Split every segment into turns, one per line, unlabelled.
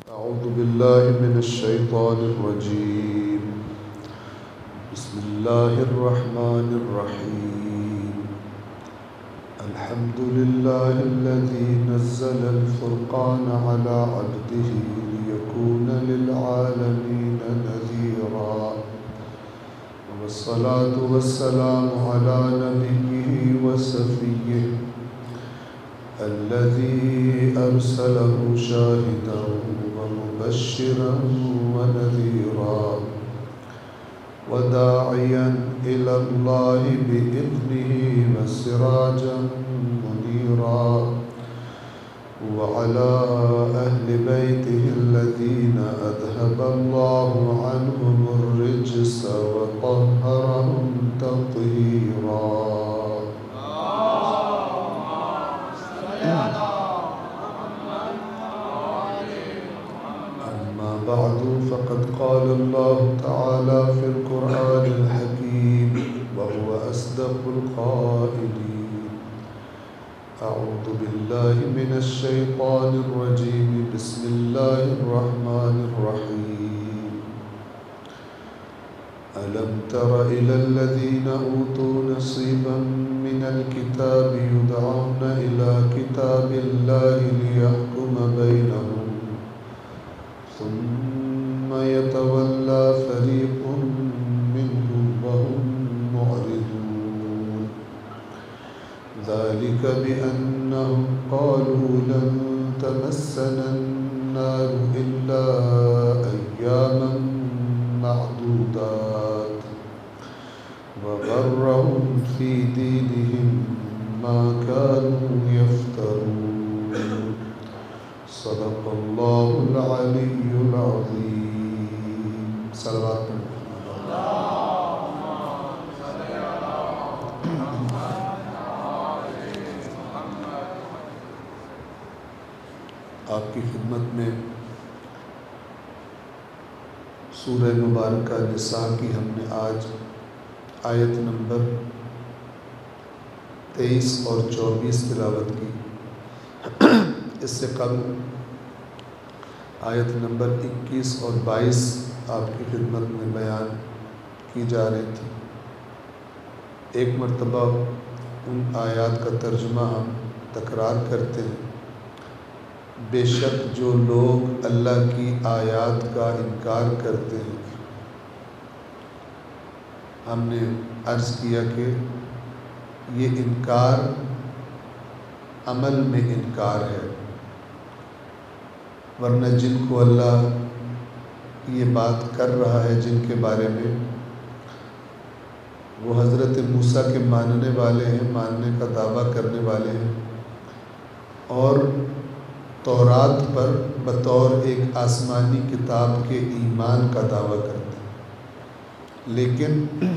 أعوذ بالله من الشيطان الرجيم بسم الله الرحمن الرحيم الحمد لله الذي نزل الفرقان على عبده ليكون للعالمين نذيرا والصلاة والسلام على نبيه وسفيه الذي أرسله شاهدا ومبشرا ونذيرا وداعيا إلى الله بإذنه وسراجا منيرا وعلى أهل بيته الذين أذهب الله عنهم الرجس وطهرهم تطهيرا. أما بعد فقد قال الله تعالى في القرآن الحكيم وهو أصدق القائلين أعوذ بالله من الشيطان الرجيم بسم الله الرحمن الرحيم ألم تر إلى الذين أوتوا نصيبا من الكتاب يدعون إلى كتاب الله ليحكم بينهم ثم يتولى فريق منهم وهم معرضون ذلك بأنهم قالوا لن تمسنا النار إلا أياما معدودات وغرهم في دينهم ما كانوا يفترون صدق الله العلي العظيم. सलवात आपकी खिदमत में सूरह मुबारका निसा की हमने आज आयत नंबर 23 और 24 तिलावत की। इससे कबल आयत नंबर 21 और 22 आपकी खिदमत में बयान की जा रही थी। एक मरतबा उन आयात का तर्जुमा हम तकरार करते हैं। बेशक जो लोग अल्लाह की आयात का इनकार करते हैं, हमने अर्ज़ किया कि ये इनकार अमल में इनकार है, वरना जिनको अल्लाह ये बात कर रहा है जिनके बारे में, वो हज़रत मूसा के मानने वाले हैं, मानने का दावा करने वाले हैं और तौरात पर बतौर एक आसमानी किताब के ईमान का दावा करते हैं। लेकिन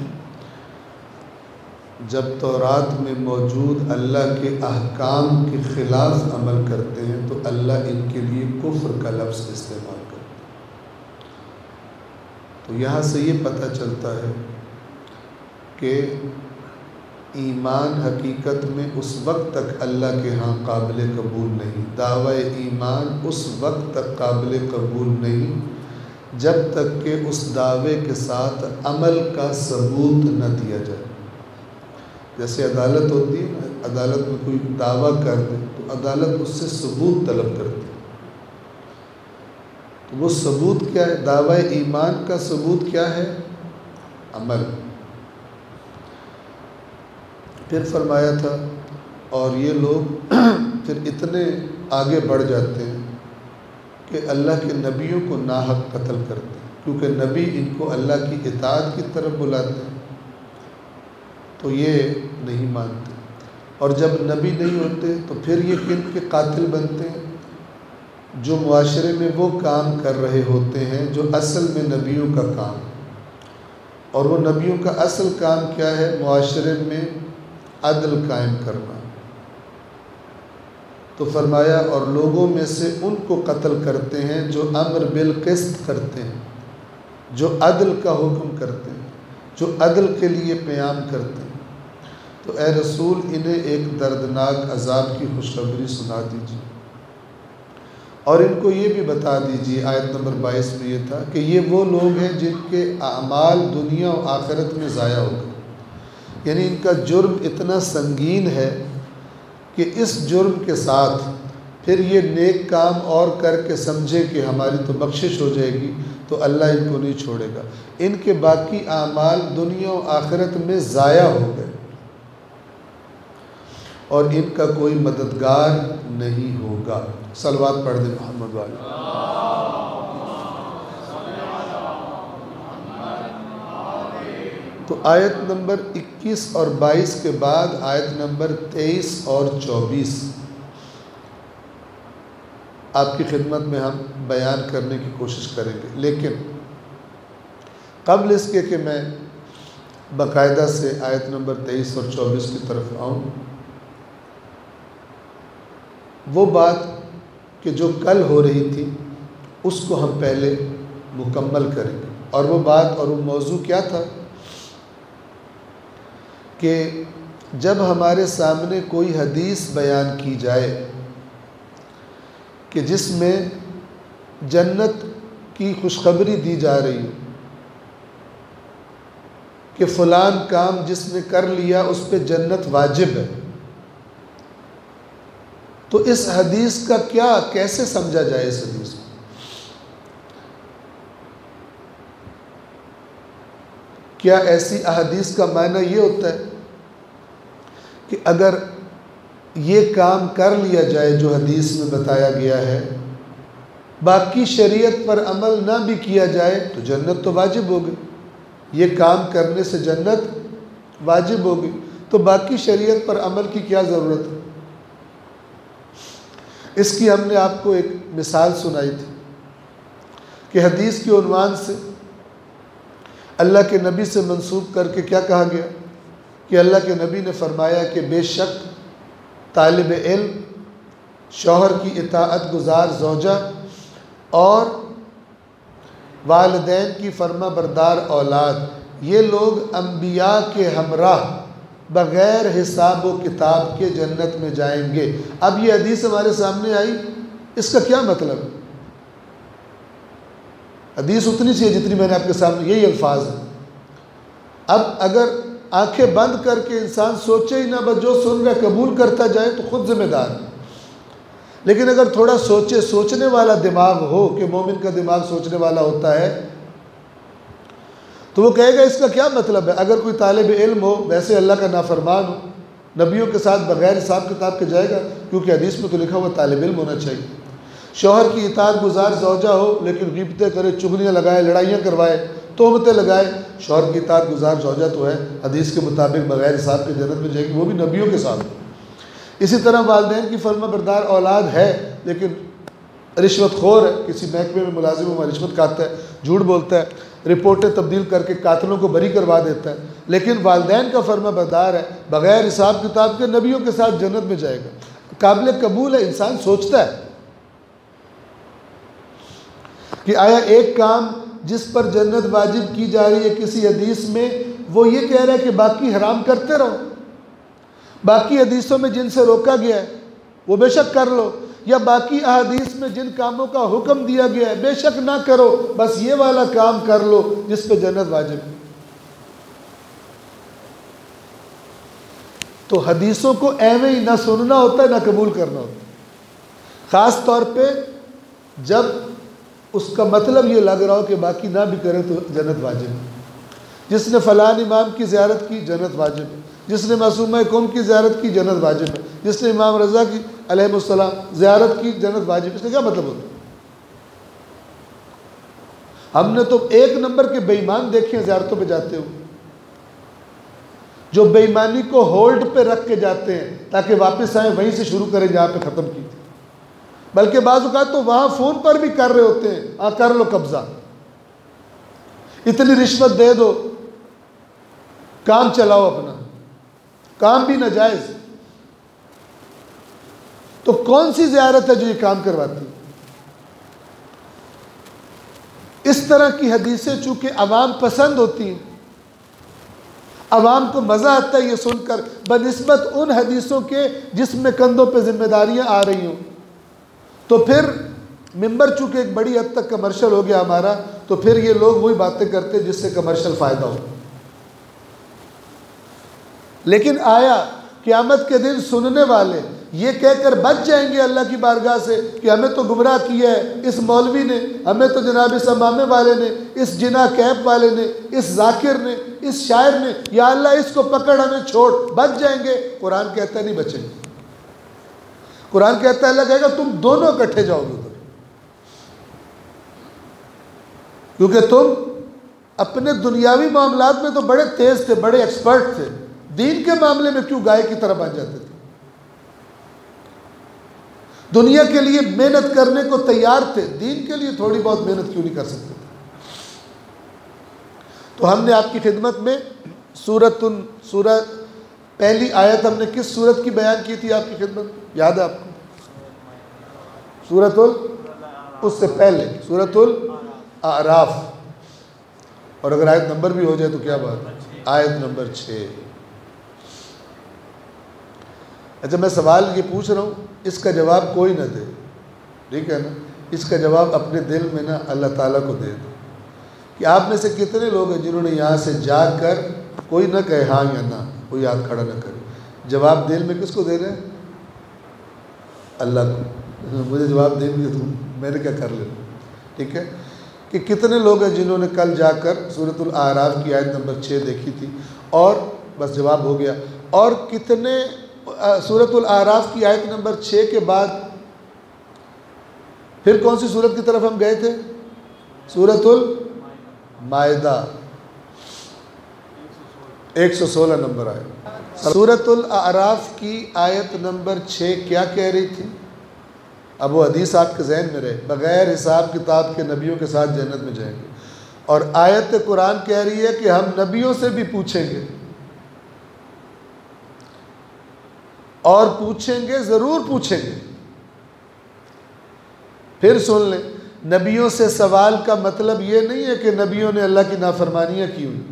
जब तौरात में मौजूद अल्लाह के अहकाम के ख़िलाफ़ अमल करते हैं तो अल्लाह इनके लिए कुफ्र का लफ्ज़ इस्तेमाल करते हैं। तो यहाँ से ये पता चलता है कि ईमान हकीकत में उस वक्त तक अल्लाह के यहाँ काबिल कबूल नहीं, दावा ईमान उस वक्त तक काबिल कबूल नहीं जब तक कि उस दावे के साथ अमल का सबूत न दिया जाए। जैसे अदालत होती है ना, अदालत में कोई दावा कर दे तो अदालत उससे सबूत तलब करती है। तो वो सबूत क्या है? दावा ईमान का सबूत क्या है? अमल। फिर फरमाया था और ये लोग फिर इतने आगे बढ़ जाते हैं कि अल्लाह के नबियों को नाहक कत्ल करते हैं, क्योंकि नबी इनको अल्लाह की इताअत की तरफ बुलाते हैं, तो ये नहीं मानते। और जब नबी नहीं होते तो फिर ये किन के कातिल बनते हैं? जो मुआशरे में वो काम कर रहे होते हैं जो असल में नबियों का काम। और वो नबियों का असल काम क्या है? मुआशरे में अदल कायम करना। तो फरमाया और लोगों में से उनको कत्ल करते हैं जो अम्र बिल क़िस्त करते हैं, जो अदल का हुक्म करते हैं, जो अदल के लिए क़याम करते हैं। तो ए रसूल इन्हें एक दर्दनाक अज़ाब की खुशखबरी सुना दीजिए। और इनको ये भी बता दीजिए, आयत नंबर 22 में ये था कि ये वो लोग हैं जिनके अमाल दुनिया और आखिरत में ज़ाया हो गए, यानी इनका जुर्म इतना संगीन है कि इस जुर्म के साथ फिर ये नेक काम और करके समझे कि हमारी तो बख्शिश हो जाएगी, तो अल्लाह इनको नहीं छोड़ेगा। इनके बाकी आमाल दुनिया और आखिरत में ज़ाया हो गए और इनका कोई मददगार नहीं होगा। सलवात पढ़ दे मोहम्मद वाले। तो आयत नंबर 21 और 22 के बाद आयत नंबर 23 और 24 आपकी खिदमत में हम बयान करने की कोशिश करेंगे, लेकिन कबल इसके कि मैं बाकायदा से आयत नंबर 23 और 24 की तरफ आऊँ, वो बात कि जो कल हो रही थी उसको हम पहले मुकम्मल करेंगे। और वो बात और वो मौजू क्या था कि जब हमारे सामने कोई हदीस बयान की जाए कि जिसमें जन्नत की खुशखबरी दी जा रही हो कि फ़लान काम जिसने कर लिया उस पर जन्नत वाजिब है, तो इस हदीस का क्या कैसे समझा जाए? इस हदीस को क्या ऐसी अहदीस का मायना ये होता है कि अगर ये काम कर लिया जाए जो हदीस में बताया गया है, बाकी शरीयत पर अमल ना भी किया जाए तो जन्नत तो वाजिब हो गई, ये काम करने से जन्नत वाजिब हो गई, तो बाकी शरीयत पर अमल की क्या ज़रूरत है? इसकी हमने आपको एक मिसाल सुनाई थी कि हदीस के उन्वान से अल्लाह के नबी से मंसूब करके क्या कहा गया कि अल्लाह के नबी ने फरमाया कि बेशक तालिब इल्म, शौहर की इताअत गुज़ार ज़ौजा और वालिदैन की फर्मा बरदार औलाद, ये लोग अंबिया के हमराह बग़ैर हिसाब व किताब के जन्नत में जाएंगे। अब ये हदीस हमारे सामने आई, इसका क्या मतलब है? हदीस उतनी सी है जितनी मैंने आपके सामने, यही अल्फाज है। अब अगर आंखें बंद करके इंसान सोचे ही ना, बस जो सुन रहा कबूल करता जाए तो खुद जिम्मेदार है। लेकिन अगर थोड़ा सोचे, सोचने वाला दिमाग हो, कि मोमिन का दिमाग सोचने वाला होता है, तो वो कहेगा इसका क्या मतलब है? अगर कोई तालिब इल्म हो, वैसे अल्लाह का नाफरमान हो, नबियों के साथ बग़ैर हिसाब किताब के जाएगा, क्योंकि हदीस में तो लिखा हुआ तालिब इल्म होना चाहिए। शौहर की इताअत गुज़ार ज़ौजा हो लेकिन ग़ीबतें करे, चुगलियाँ लगाए, लड़ाइयाँ करवाए, तोहमतें लगाए, शौहर की इताअत गुज़ार ज़ौजा तो है हदीस के मुताबिक बग़ैर हिसाब के जन्नत में जाएगी, वो भी नबियों के साथ। इसी तरह वालिदैन की फर्मा बरदार औलाद है लेकिन रिश्वतखोर है, किसी महकमे में मुलाजिम में रिश्वत खाता है, झूठ बोलता है, रिपोर्टें तब्दील करके कातिलों को बरी करवा देता है, लेकिन वालिदैन का फर्मा बरदार है, बग़ैर हिसाब किताब के नबियों के साथ जन्नत में जाएगा। काबिल कबूल है, इंसान सोचता है कि आया एक काम जिस पर जन्नत वाजिब की जा रही है किसी हदीस में, वो ये कह रहा है कि बाकी हराम करते रहो, बाकी हदीसों में जिनसे रोका गया है वो बेशक कर लो, या बाकी अहदीस में जिन कामों का हुक्म दिया गया है बेशक ना करो, बस ये वाला काम कर लो जिस पे जन्नत वाजिब है। तो हदीसों को एवं ही ना सुनना होता है ना कबूल करना होता है, ख़ास तौर पे जब उसका मतलब ये लग रहा हो कि बाकी ना भी करे तो जन्नत वाजिब है। जिसने फ़लान इमाम की ज़ियारत की जन्नत वाजिब है, जिसने मासूमा कौम की ज़ियारत की जन्नत वाजिब है, जिसने इमाम रज़ा की अलैहिस्सलाम ज़ियारत की जन्नत वाजिब है। इसका क्या मतलब होता है? हमने तो एक नंबर के बेईमान देखे हैं ज़ियारतों पे जाते हुए, जो बेईमानी को होल्ड पे रख के जाते हैं ताकि वापस आए वहीं से शुरू करें जहाँ पे ख़त्म की थी, बल्कि बाज़ औक़ात तो वहाँ फ़ोन पर भी कर रहे होते हैं, हाँ कर लो कब्ज़ा, इतनी रिश्वत दे दो, काम चलाओ अपना, काम भी नाजायज़। तो कौन सी ज़ियारत है जो ये काम करवाती है? इस तरह की हदीसें चूँकि अवाम पसंद होती हैं, अवाम को मज़ा आता है ये सुनकर, बनिस्बत उन हदीसों के जिसमें कंधों पे जिम्मेदारियाँ आ रही हों, तो फिर मिंबर चूँकि एक बड़ी हद तक कमर्शियल हो गया हमारा, तो फिर ये लोग वही बातें करते हैं जिससे कमर्शियल फ़ायदा हो। लेकिन आया क़यामत के दिन सुनने वाले ये कहकर बच जाएंगे अल्लाह की बारगाह से कि हमें तो गुमराह किया है इस मौलवी ने, हमें तो जनाब इस अमामे वाले ने, इस जिना कैप वाले ने, इस जाकिर ने, इस शायर ने, या अल्लाह इसको पकड़ हमें छोड़, बच जाएंगे। कुरान कहता नहीं बचेंगे। कुरान कहता है, अल्लाह कहेगा तुम दोनों इकट्ठे जाओगे उधर, क्योंकि तुम अपने दुनियावी मामलात में तो बड़े तेज थे, बड़े एक्सपर्ट थे, दीन के मामले में क्यों गाय की तरह बन जाते थे? दुनिया के लिए मेहनत करने को तैयार थे, दीन के लिए थोड़ी बहुत मेहनत क्यों नहीं कर सकते थे? तो हमने आपकी खिदमत में सूरत पहली आयत हमने किस सूरत की बयान की थी आपकी खिदमत में, याद है आपको? उससे पहले सूरतुल आराफ। और अगर आयत नंबर भी हो जाए तो क्या बात है, आयत नंबर 6। अच्छा, मैं सवाल ये पूछ रहा हूँ, इसका जवाब कोई ना दे, ठीक है ना? इसका जवाब अपने दिल में ना अल्लाह ताला को दे दो कि आप में से कितने लोग हैं जिन्होंने यहाँ से जाकर, कोई ना कहे हाँ या ना, कोई हाथ खड़ा ना करे, जवाब दिल में किसको दे रहे हैं? अल्लाह को। मुझे जवाब देंगे तुम, मैंने क्या कर लेना, ठीक है? कि कितने लोग हैं जिन्होंने कल जाकर सूरतुल आराफ की आयत नंबर 6 देखी थी और बस जवाब हो गया। और कितने सूरतुल आराफ की आयत नंबर 6 के बाद फिर कौन सी सूरत की तरफ हम गए थे? सूरतुल माइदा, 116 नंबर आयत। सूरतुल आराफ की आयत नंबर 6 क्या कह रही थी? अब वो हदीस आपके जहन में रहे, बग़ैर हिसाब किताब के नबियों के साथ जन्नत में जाएंगे। और आयत कुरान कह रही है कि हम नबियों से भी पूछेंगे, और पूछेंगे, ज़रूर पूछेंगे। फिर सुन लें, नबियों से सवाल का मतलब ये नहीं है कि नबियों ने अल्लाह की नाफरमानियाँ की हुई,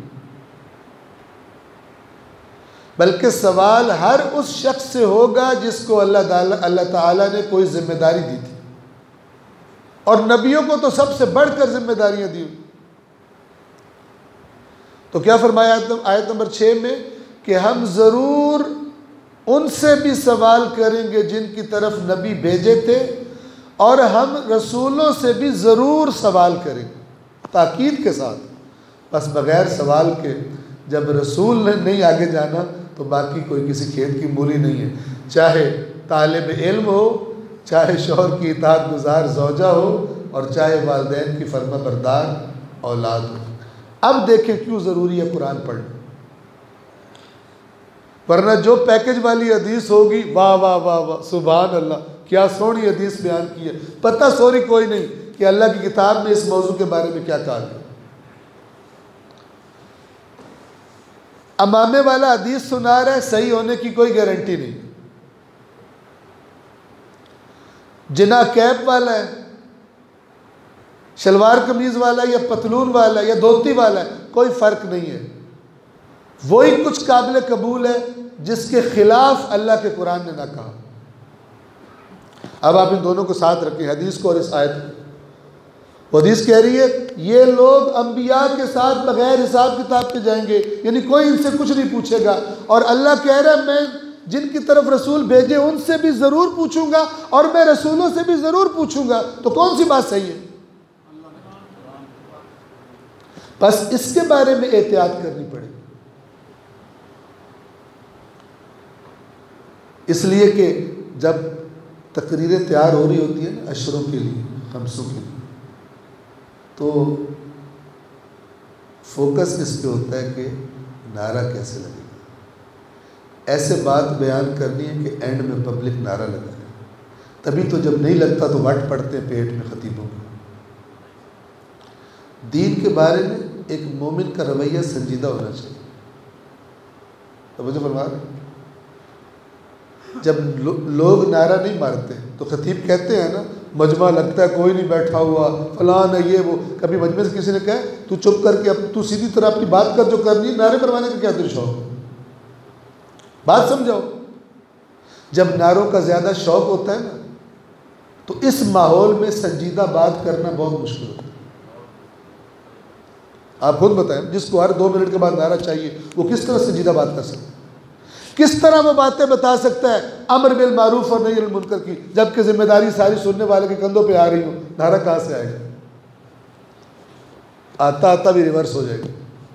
बल्कि सवाल हर उस शख्स से होगा जिसको अल्लाह ताला ने कोई जिम्मेदारी दी थी, और नबियों को तो सबसे बढ़कर जिम्मेदारियां दी। तो क्या फरमाया आयत नंबर 6 में कि हम ज़रूर उनसे भी सवाल करेंगे जिनकी तरफ नबी भेजे थे, और हम रसूलों से भी ज़रूर सवाल करेंगे, ताकीद के साथ। बस बग़ैर सवाल के जब रसूल ने नहीं आगे जाना तो बाकी कोई किसी खेत की मूली नहीं है, चाहे तालिब इल्म हो, चाहे शौहर की इताअत गुज़ार ज़ौजा हो, और चाहे वालिदैन की फर्मा बरदार औलाद हो। अब देखें क्यों ज़रूरी है कुरान पढ़ना, वरना जो पैकेज वाली हदीस होगी, वाह वाह वाह वाह, सुभान अल्लाह, क्या सोहनी हदीस बयान की है, पता सोरी कोई नहीं कि अल्लाह की किताब में इस मौजू के बारे में क्या कहा गया। अमामे वाला हदीस सुना रहा है, सही होने की कोई गारंटी नहीं। जिना कैप वाला है, शलवार कमीज वाला या पतलून वाला या धोती वाला है, कोई फ़र्क नहीं है, वही कुछ काबिल कबूल है जिसके खिलाफ अल्लाह के कुरान ने ना कहा। अब आप इन दोनों को साथ रखें, हदीस को और इस आयत को। हदीस कह रही है ये लोग अंबिया के साथ बगैर हिसाब किताब के जाएंगे, यानी कोई इनसे कुछ नहीं पूछेगा। और अल्लाह कह रहा है मैं जिनकी तरफ रसूल भेजे उनसे भी ज़रूर पूछूंगा, और मैं रसूलों से भी ज़रूर पूछूंगा। तो कौन सी बात सही है? बस इसके बारे में एहतियात करनी पड़ेगी, इसलिए कि जब तकरीरें तैयार हो रही होती है ना अशरों के लिए, खमसों के लिए, तो फोकस इस पे होता है कि नारा कैसे लगेगा। ऐसे बात बयान करनी है कि एंड में पब्लिक नारा लगाए, तभी तो जब नहीं लगता तो वट पड़ते हैं पेट में खतीबों को। दीन के बारे में एक मोमिन का रवैया संजीदा होना चाहिए। तो मुझे फरमा रहे, जब लोग नारा नहीं मारते तो खतीब कहते हैं ना, मजमा लगता है कोई नहीं बैठा हुआ, फलान है ये वो। कभी मजमे से किसी ने कहा तू चुप करके अब तू सीधी तरह अपनी बात कर जो करनी, नारे मरवाने का क्या तेरे शौक? बात समझाओ। जब नारों का ज़्यादा शौक होता है ना तो इस माहौल में संजीदा बात करना बहुत मुश्किल होता है। आप खुद बताएं, जिसको हर 2 मिनट के बाद नारा चाहिए वो किस तरह संजीदा बात कर सकता है? किस तरह वो बातें बता सकता है अमर बिल मारूफ और नही अनिल मुनकर की, जबकि जिम्मेदारी सारी सुनने वाले के कंधों पे आ रही हो? नारा कहाँ से आएगा? आता आता भी रिवर्स हो जाएगा।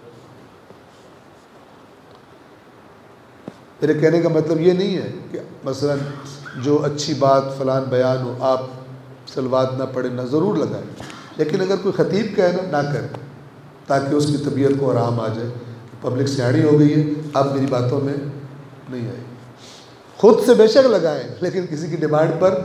मेरे कहने का मतलब ये नहीं है कि मसलन जो अच्छी बात फलान बयान हो आप सलवात ना पढ़े, ना ज़रूर लगाएं, लेकिन अगर कोई ख़तीब कहे ना करें, ताकि उसकी तबीयत को आराम आ जाए कि पब्लिक सियाणी हो गई है, अब मेरी बातों में नहीं आई। खुद से बेशक लगाएं, लेकिन किसी की डिमांड पर।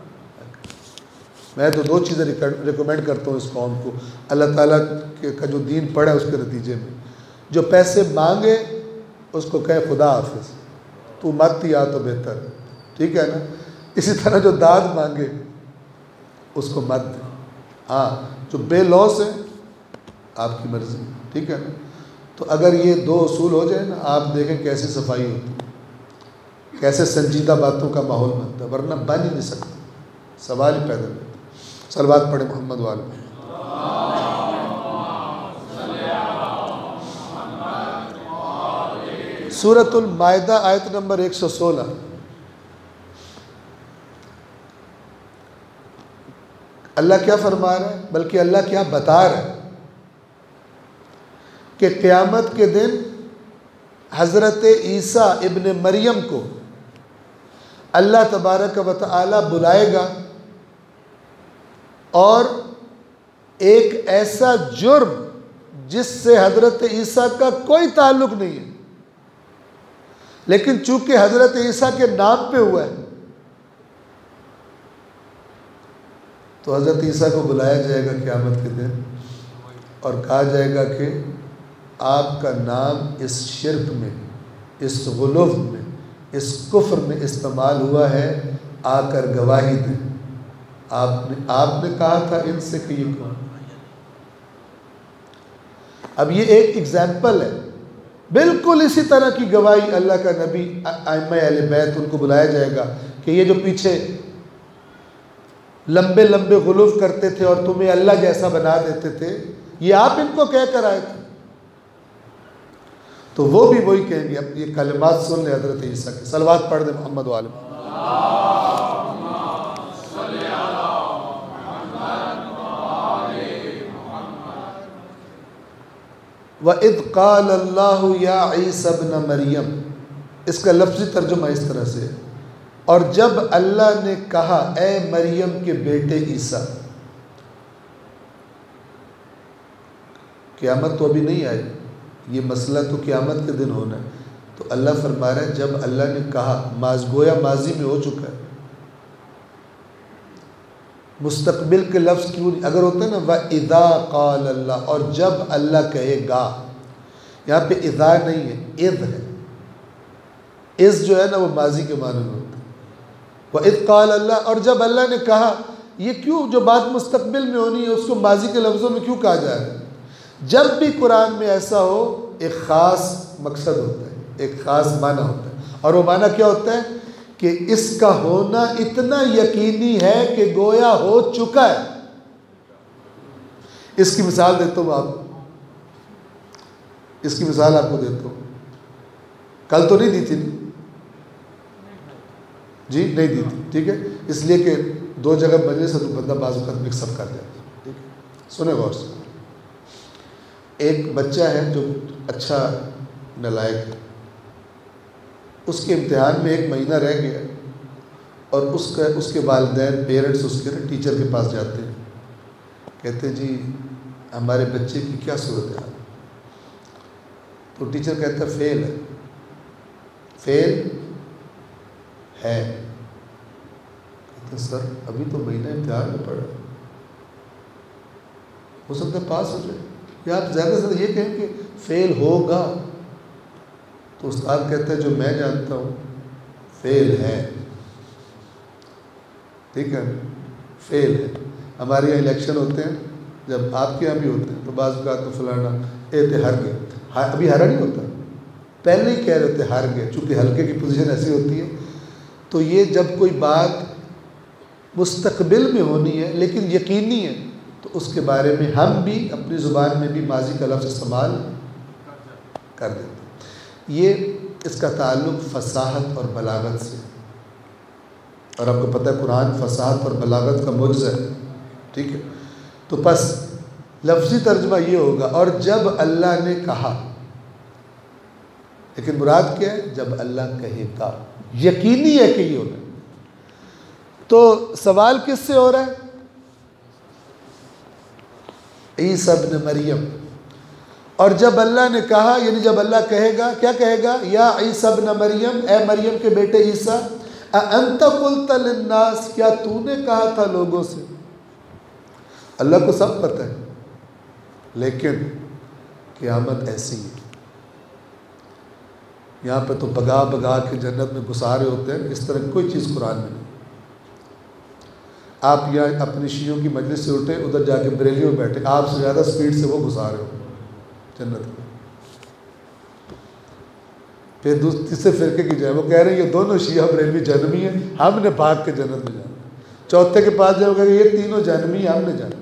मैं तो 2 चीज़ें रिकमेंड करता हूँ इस कौम को, अल्लाह ताला का जो दीन पढ़ा है उसके नतीजे में। जो पैसे मांगे उसको कहे खुदा हाफिज़, तू मत दिया तो बेहतर, ठीक है ना। इसी तरह जो दाद मांगे उसको मत दे। हाँ, जो बेलौस है आपकी मर्ज़ी, ठीक है ना। तो अगर ये 2 उसूल हो जाए ना, आप देखें कैसी सफाई होती है, कैसे संजीदा बातों का माहौल बनता है, वरना बन ही नहीं सकता, सवाल ही पैदा नहीं होता। सलवात पढ़े मोहम्मद वाले। सूरतुल माइदा आयत नंबर 116। अल्लाह क्या फरमा रहा है, बल्कि अल्लाह क्या बता रहा है कि क़यामत के दिन हज़रत ईसा इब्न मरियम को अल्लाह तबारक व तआला बुलाएगा और एक ऐसा जुर्म जिससे हज़रत ईसा का कोई ताल्लुक़ नहीं है, लेकिन चूंकि हज़रत ईसा के नाम पे हुआ है तो हज़रत ईसा को बुलाया जाएगा क़यामत के दिन और कहा जाएगा कि आपका नाम इस शिर्क में, इस गुलूफ़ में, इस कुफ्र में इस्तेमाल हुआ है, आकर गवाही दें। आपने कहा था इनसे कि ये कौन। अब ये एक एग्जाम्पल है, बिल्कुल इसी तरह की गवाही अल्लाह का नबी आइम्मा अहले बैत, उनको बुलाया जाएगा कि ये जो पीछे लंबे लंबे गुलूफ़ करते थे और तुम्हें अल्लाह जैसा बना देते थे, ये आप इनको कह कर आए थे। तो वो भी वही कहेंगे। अब ये कलिमात सुन ले हज़रत ईसा के, सलवात पढ़ दे मोहम्मद वाले। व इद क़ाल अल्लाहु या ईसा इब्न मरियम, इसका लफ्ज़ी तर्जुमा इस तरह से है, और जब अल्लाह ने कहा ए मरियम के बेटे ईसा। क़यामत तो अभी नहीं आई, ये मसला तो क़यामत के दिन होना है। तो अल्लाह फरमा रहा है जब अल्लाह ने कहा, गोया माजी में हो चुका है, मुस्तकबिल के लफ्ज़ क्यों नहीं? अगर होता है ना व इदा क़ाल अल्लाह, और जब अल्लाह कहेगा, यहाँ पे इदा नहीं है, इद है। इस जो है ना वो माजी के माने में होता है। व इद क़ाल अल्लाह, और जब अल्लाह ने कहा, ये क्यों जो बात मुस्तकबिल में होनी है उसको माजी के लफ्ज़ों में क्यों कहा जा रहा है? जब भी कुरान में ऐसा हो एक ख़ास मकसद होता है, एक ख़ास माना होता है, और वो माना क्या होता है कि इसका होना इतना यकीनी है कि गोया हो चुका है। इसकी मिसाल देता हूँ इसकी मिसाल आपको देता हूँ। कल तो नहीं दी थी जी, नहीं दी थी, ठीक है, इसलिए कि 2 जगह मजलिस से तो बंदा बाजू का मिक्सअप कर जाता है, ठीक है। सुने गौर से। एक बच्चा है जो अच्छा नालायक है, उसके इम्तिहान में 1 महीना रह गया और उसके वालिदैन पेरेंट्स उसके ना टीचर के पास जाते हैं, कहते हैं जी हमारे बच्चे की क्या सूरत है। तो टीचर कहता है फेल है, फेल है। कहते सर अभी तो महीना इम्तिहान में पढ़ा, हो सकता है पास हो जाए, या आप ज़्यादा से ज़्यादा ये कहें कि फेल होगा। तो उस्ताद कहता है जो मैं जानता हूँ फेल है, ठीक है, फेल है। हमारे यहाँ इलेक्शन होते हैं, जब आपके यहाँ भी होते हैं, तो बाज़ तो फलाना थे हार गए, अभी हारा नहीं होता, पहले ही कह रहे थे हार गए, चूँकि हल्के की पोजीशन ऐसी होती है। तो ये जब कोई बात मुस्तकबिल में होनी है लेकिन यकीनी है, तो उसके बारे में हम भी अपनी ज़ुबान में भी माजी का लफ्ज़ इस्तेमाल कर देते हैं। ये इसका ताल्लुक़ फ़साहत और बलागत से, और आपको पता है कुरान फ़साहत और बलागत का मुअज़्ज़ा है, ठीक है। तो बस लफ्ज़ी तर्जमा ये होगा, और जब अल्लाह ने कहा, लेकिन मुराद क्या है? जब अल्लाह कहेगा, यकीनी है कि ये होगा। तो सवाल किससे हो रहा है? ईसा इब्न मरियम। और जब अल्लाह ने कहा, यानी जब अल्लाह कहेगा, क्या कहेगा? या ईसा इब्न मरियम, ए मरियम के बेटे ईसा, अअंत कुल्त लिन्नास, क्या तूने कहा था लोगों से? अल्लाह को सब पता है, लेकिन क़यामत ऐसी है, यहाँ पे तो भगा भगा के जन्नत में घुसा रहे होते हैं, इस तरह कोई चीज़ कुरान में नहीं। आप यहाँ अपनी शीयों की मजलिस से उठे, उधर जाके बरेली में बैठे, आपसे ज़्यादा स्पीड से वो घुसा रहे हो जन्नत में। फिर तीसरे फिरके की जाए, वो कह रहे हैं ये दोनों शिया बरेलवी जहन्नमी हैं, हमने भाग के जन्नत में जाना। चौथे के पास जाओगे, ये तीनों जहन्नमी हैं, हमने जाना।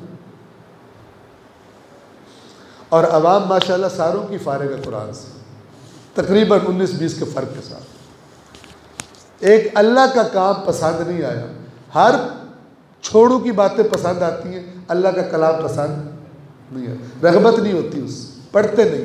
और अवाम माशाल्लाह सारों की फारिग है कुरान से, तकरीबन 19-20 के फ़र्क के साथ। एक अल्लाह का काम पसंद नहीं आया, हर छोड़ू की बातें पसंद आती हैं, अल्लाह का कलाम पसंद नहीं है, रग़बत नहीं होती उससे, पढ़ते नहीं।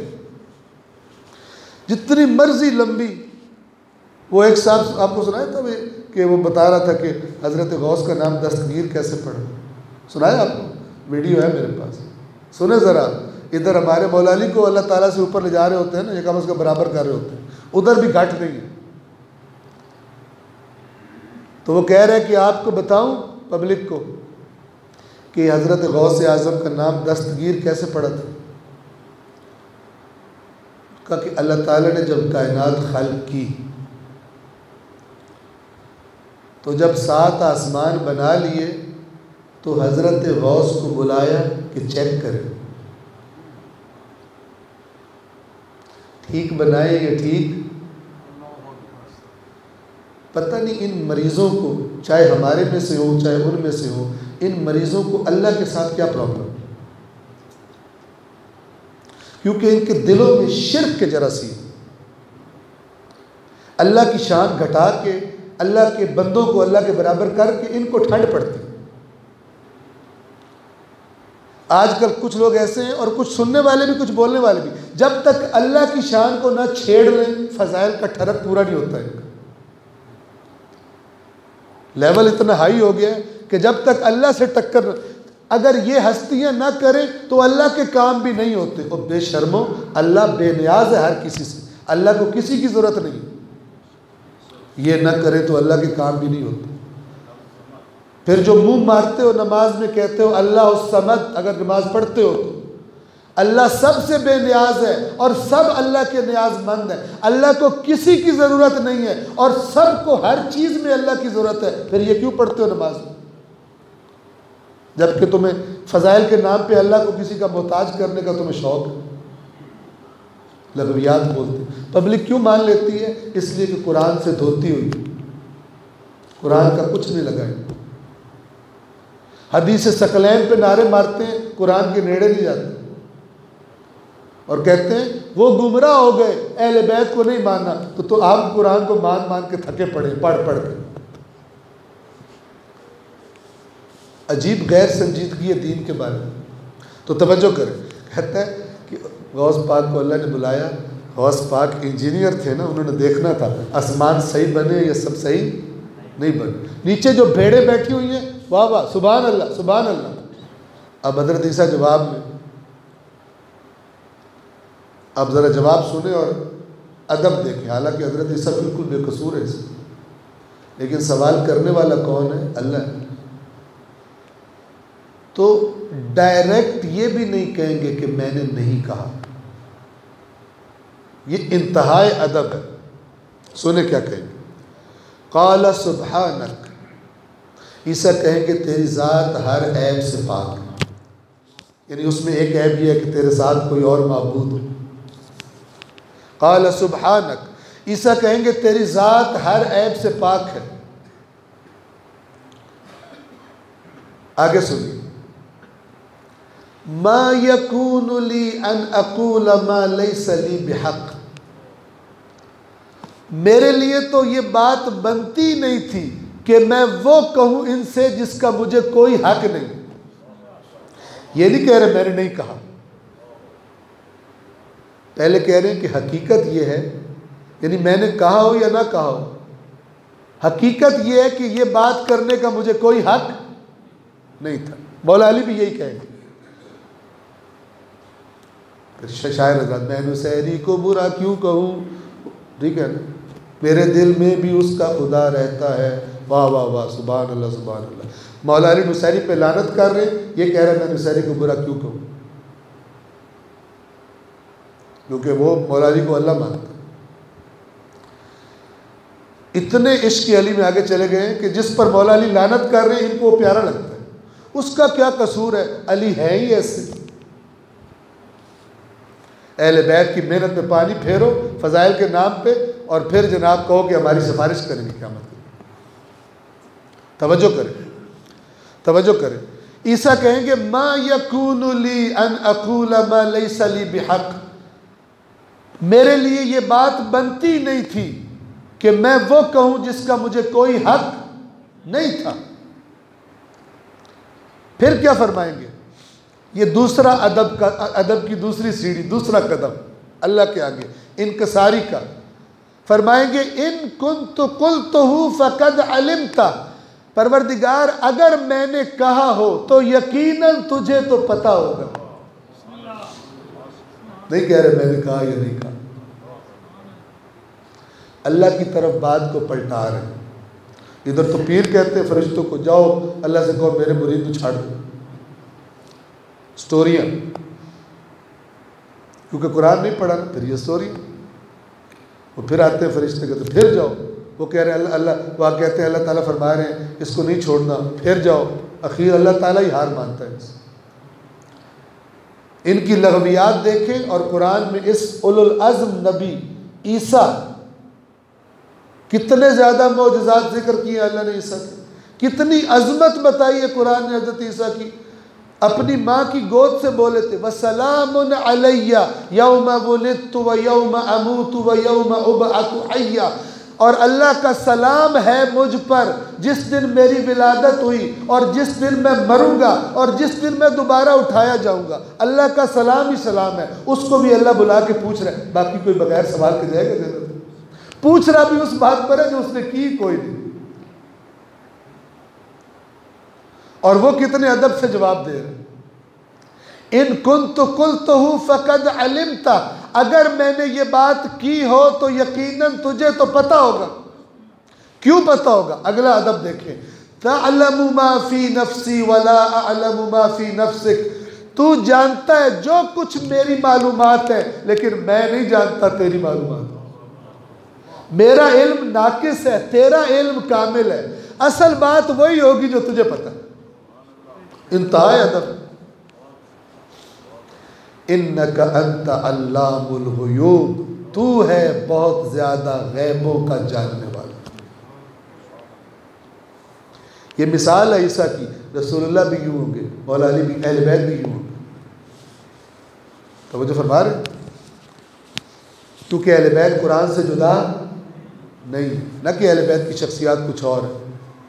जितनी मर्जी लंबी, वो एक साहब आपको सुनाया था कि वो बता रहा था कि हज़रत गौस का नाम दस्तगीर कैसे पढ़े, सुनाया आपको? वीडियो है मेरे पास, सुने ज़रा। इधर हमारे मौलानी को अल्लाह ताला से ऊपर ले जा रहे होते हैं ना, ये काम उसका बराबर कर रहे होते हैं, उधर भी घाट नहीं है। तो वो कह रहे हैं कि आपको बताऊं पब्लिक को कि हज़रत गौस आज़म का नाम दस्तगीर कैसे पड़ा था? कहा कि अल्लाह ताला ने जब कायनात खल्क़ की, तो जब 7 आसमान बना लिए, तो हज़रत गौस को बुलाया कि चेक करें ठीक बनाए या ठीक। पता नहीं इन मरीज़ों को, चाहे हमारे में से हो चाहे उनमें से हो, इन मरीज़ों को अल्लाह के साथ क्या प्रॉब्लम? क्योंकि इनके दिलों में शिर्क के जरासीम, अल्लाह की शान घटा के, अल्लाह के बंदों को अल्लाह के बराबर करके इनको ठंड पड़ती। आजकल कुछ लोग ऐसे हैं, और कुछ सुनने वाले भी, कुछ बोलने वाले भी, जब तक अल्लाह की शान को ना छेड़ लें, फ़ज़ाइल का ठरक पूरा नहीं होता इनका। लेवल इतना हाई हो गया है कि जब तक अल्लाह से टक्कर, अगर ये हस्तियां ना करें तो अल्लाह के काम भी नहीं होते। और बेशर्मो, अल्लाह बेनियाज है हर किसी से, अल्लाह को किसी की ज़रूरत नहीं। ये ना करे तो अल्लाह के काम भी नहीं होते। फिर जो मुंह मारते हो, नमाज में कहते हो अल्लाह उस समद, अगर नमाज पढ़ते हो तो अल्लाह सबसे बेनियाज है और सब अल्लाह के नियाजमंद है, अल्लाह को किसी की ज़रूरत नहीं है और सबको हर चीज़ में अल्लाह की ज़रूरत है। फिर ये क्यों पढ़ते हो नमाज? जबकि तुम्हें फ़ज़ाइल के नाम पे अल्लाह को किसी का मोहताज करने का तुम्हें शौक़ है। लगवियात बोलते। पब्लिक क्यों मान लेती है? इसलिए कि कुरान से धोती हुई, कुरान का कुछ नहीं लगाए। हदीस सकलैन पे नारे मारते हैं, कुरान के नेड़े नहीं जाते और कहते हैं वो गुमराह हो गए, अहले बैत को नहीं माना। तो आप कुरान को मान मान के थके पड़े, पढ़ पढ़ के। अजीब गैर संजीदगी है दीन के बारे में। तो तवज्जो करें, कहता है कि गौस पाक को अल्लाह ने बुलाया। गौस पाक इंजीनियर थे ना, उन्होंने देखना था आसमान सही बने या सब सही नहीं बने। नीचे जो भेड़े बैठी हुई हैं, वाह वाह, सुभान अल्लाह सुभान अल्लाह। अब हज़रत ईसा जवाब में, अब ज़रा जवाब सुने और अदब देखें। हालांकि हज़रत ईसा बिल्कुल बेकसूर है इसमें, लेकिन सवाल करने वाला कौन है? अल्लाह। तो डायरेक्ट ये भी नहीं कहेंगे कि मैंने नहीं कहा, ये इंतहाए अदब है। सुने क्या कहेंगे? क़ाला सुब्हानक, ईसा कहेंगे तेरी ज़ात हर ऐब से पाक है। यानी उसमें एक ऐब यह है कि तेरे साथ कोई और माबूद हो। क़ाला सुब्हानक, ईसा कहेंगे तेरी ज़ात हर ऐब से पाक है। आगे सुनिए, मा यकूनु ली अन अकूल मा लैसा ली बिहक, मेरे लिए तो ये बात बनती नहीं थी कि मैं वो कहूं इनसे जिसका मुझे कोई हक नहीं। ये नहीं कह रहे मैंने नहीं कहा, पहले कह रहे हैं कि हकीकत ये है, यानी मैंने कहा हो या ना कहा हो, हकीकत ये है कि ये बात करने का मुझे कोई हक नहीं था। मौला अली भी यही कहेंगे। फिर शायर हज़रत, मैं नुसैरी को बुरा क्यों कहूँ, ठीक है ना, मेरे दिल में भी उसका खुदा रहता है। वाह वाह वाह, सुभान अल्लाह सुभान अल्लाह। मौला अली नुसैरी पे लानत कर रहे हैं, ये कह रहे हैं मैं नुसैरी को बुरा क्यों कहूँ, क्योंकि वो मौला अली को अल्लाह मानता है। इतने इश्क अली में आगे चले गए कि जिस पर मौला अली लानत कर रहे हैं इनको वो प्यारा लगता है। उसका क्या कसूर है, अली है ही ऐसे। अहले बैत की मेहनत में पानी फेरो फजाइल के नाम पे, और फिर जनाब कहो कि हमारी सिफारिश करेंगे क़यामत के। तवज्जो करें, तवज्जो करें। ईसा कहेंगे मा यकूनु ली अन अकूल मा लैसा ली बिहक, मेरे लिए ये बात बनती नहीं थी कि मैं वो कहूं जिसका मुझे कोई हक नहीं था। फिर क्या फरमाएंगे, ये दूसरा अदब की दूसरी सीढ़ी, दूसरा कदम अल्लाह के आगे इनकसारी का। फरमाएंगे इन कुन्तु कुल्तुहु फकद अलिमता, परवरदिगार अगर मैंने कहा हो तो यकीनन तुझे तो पता होगा। नहीं कह रहे मैंने कहा या नहीं कहा, अल्लाह की तरफ बात को पलटा रहे हैं। इधर तो पीर कहते हैं फरिश्तों को, जाओ अल्लाह से कहो मेरे मुरीद को छाड़ दो, स्टोरियाँ, क्योंकि कुरान नहीं पढ़ा ना, फिर ये स्टोरी। वो फिर आते हैं फरिश्ते कहते फिर जाओ, वो कह रहे हैं अल्लाह, वह कहते हैं अल्लाह ताला फरमा रहे हैं इसको नहीं छोड़ना, फिर जाओ। आखिर अल्लाह ताला ही हार मानता है। इनकी लगवियात देखें, और कुरान में इस उलुल अज़्म नबी ईसा कितने ज़्यादा मौजज़ात जिक्र किए अल्लाह ने ईसा के, कितनी अज़मत बताई है कुरान ने हज़रत ईसा की। अपनी माँ की गोद से बोले थे वसलामुन अलैया यौमा वुलिदतु व यौमा अमूतु व यौमा उबअतु हय्या, और अल्लाह का सलाम है मुझ पर जिस दिन मेरी विलादत हुई और जिस दिन मैं मरूंगा और जिस दिन मैं दोबारा उठाया जाऊंगा। अल्लाह का सलाम ही सलाम है। उसको भी अल्लाह बुला के पूछ रहा है, बाकी कोई बगैर सवाल के जाएगा जन्नत? पूछ रहा भी उस बात पर है जो उसने की कोई नहीं, और वो कितने अदब से जवाब दे रहे। इन कुन्तु कुल्तुहु फकद अलिमता, अगर मैंने ये बात की हो तो यकीनन तुझे तो पता होगा। क्यों पता होगा? अगला अदब देखें, तअलमु मा फी नफ्सी वला अअलमु मा फी नफ्सिक, तू जानता है जो कुछ मेरी मालूमात है लेकिन मैं नहीं जानता तेरी मालूमात। मेरा इल्म नाकिस है, तेरा इल्म कामिल है। असल बात वही होगी जो तुझे पता है। इंतहा अदब। इन्नका अंत अल्लामुल गुयूब, तू है बहुत ज्यादा गैबों का जानने वाला। ये मिसाल है ईसा की। रसूलुल्लाह भी यूं होंगे, मौला अली भी, अहले बैत भी यूं होंगे। तो वो जो फरमा रहे, क्योंकि अहले बैत कुरान से जुदा नहीं, न कि अहले बैत की शख्सियात कुछ और है।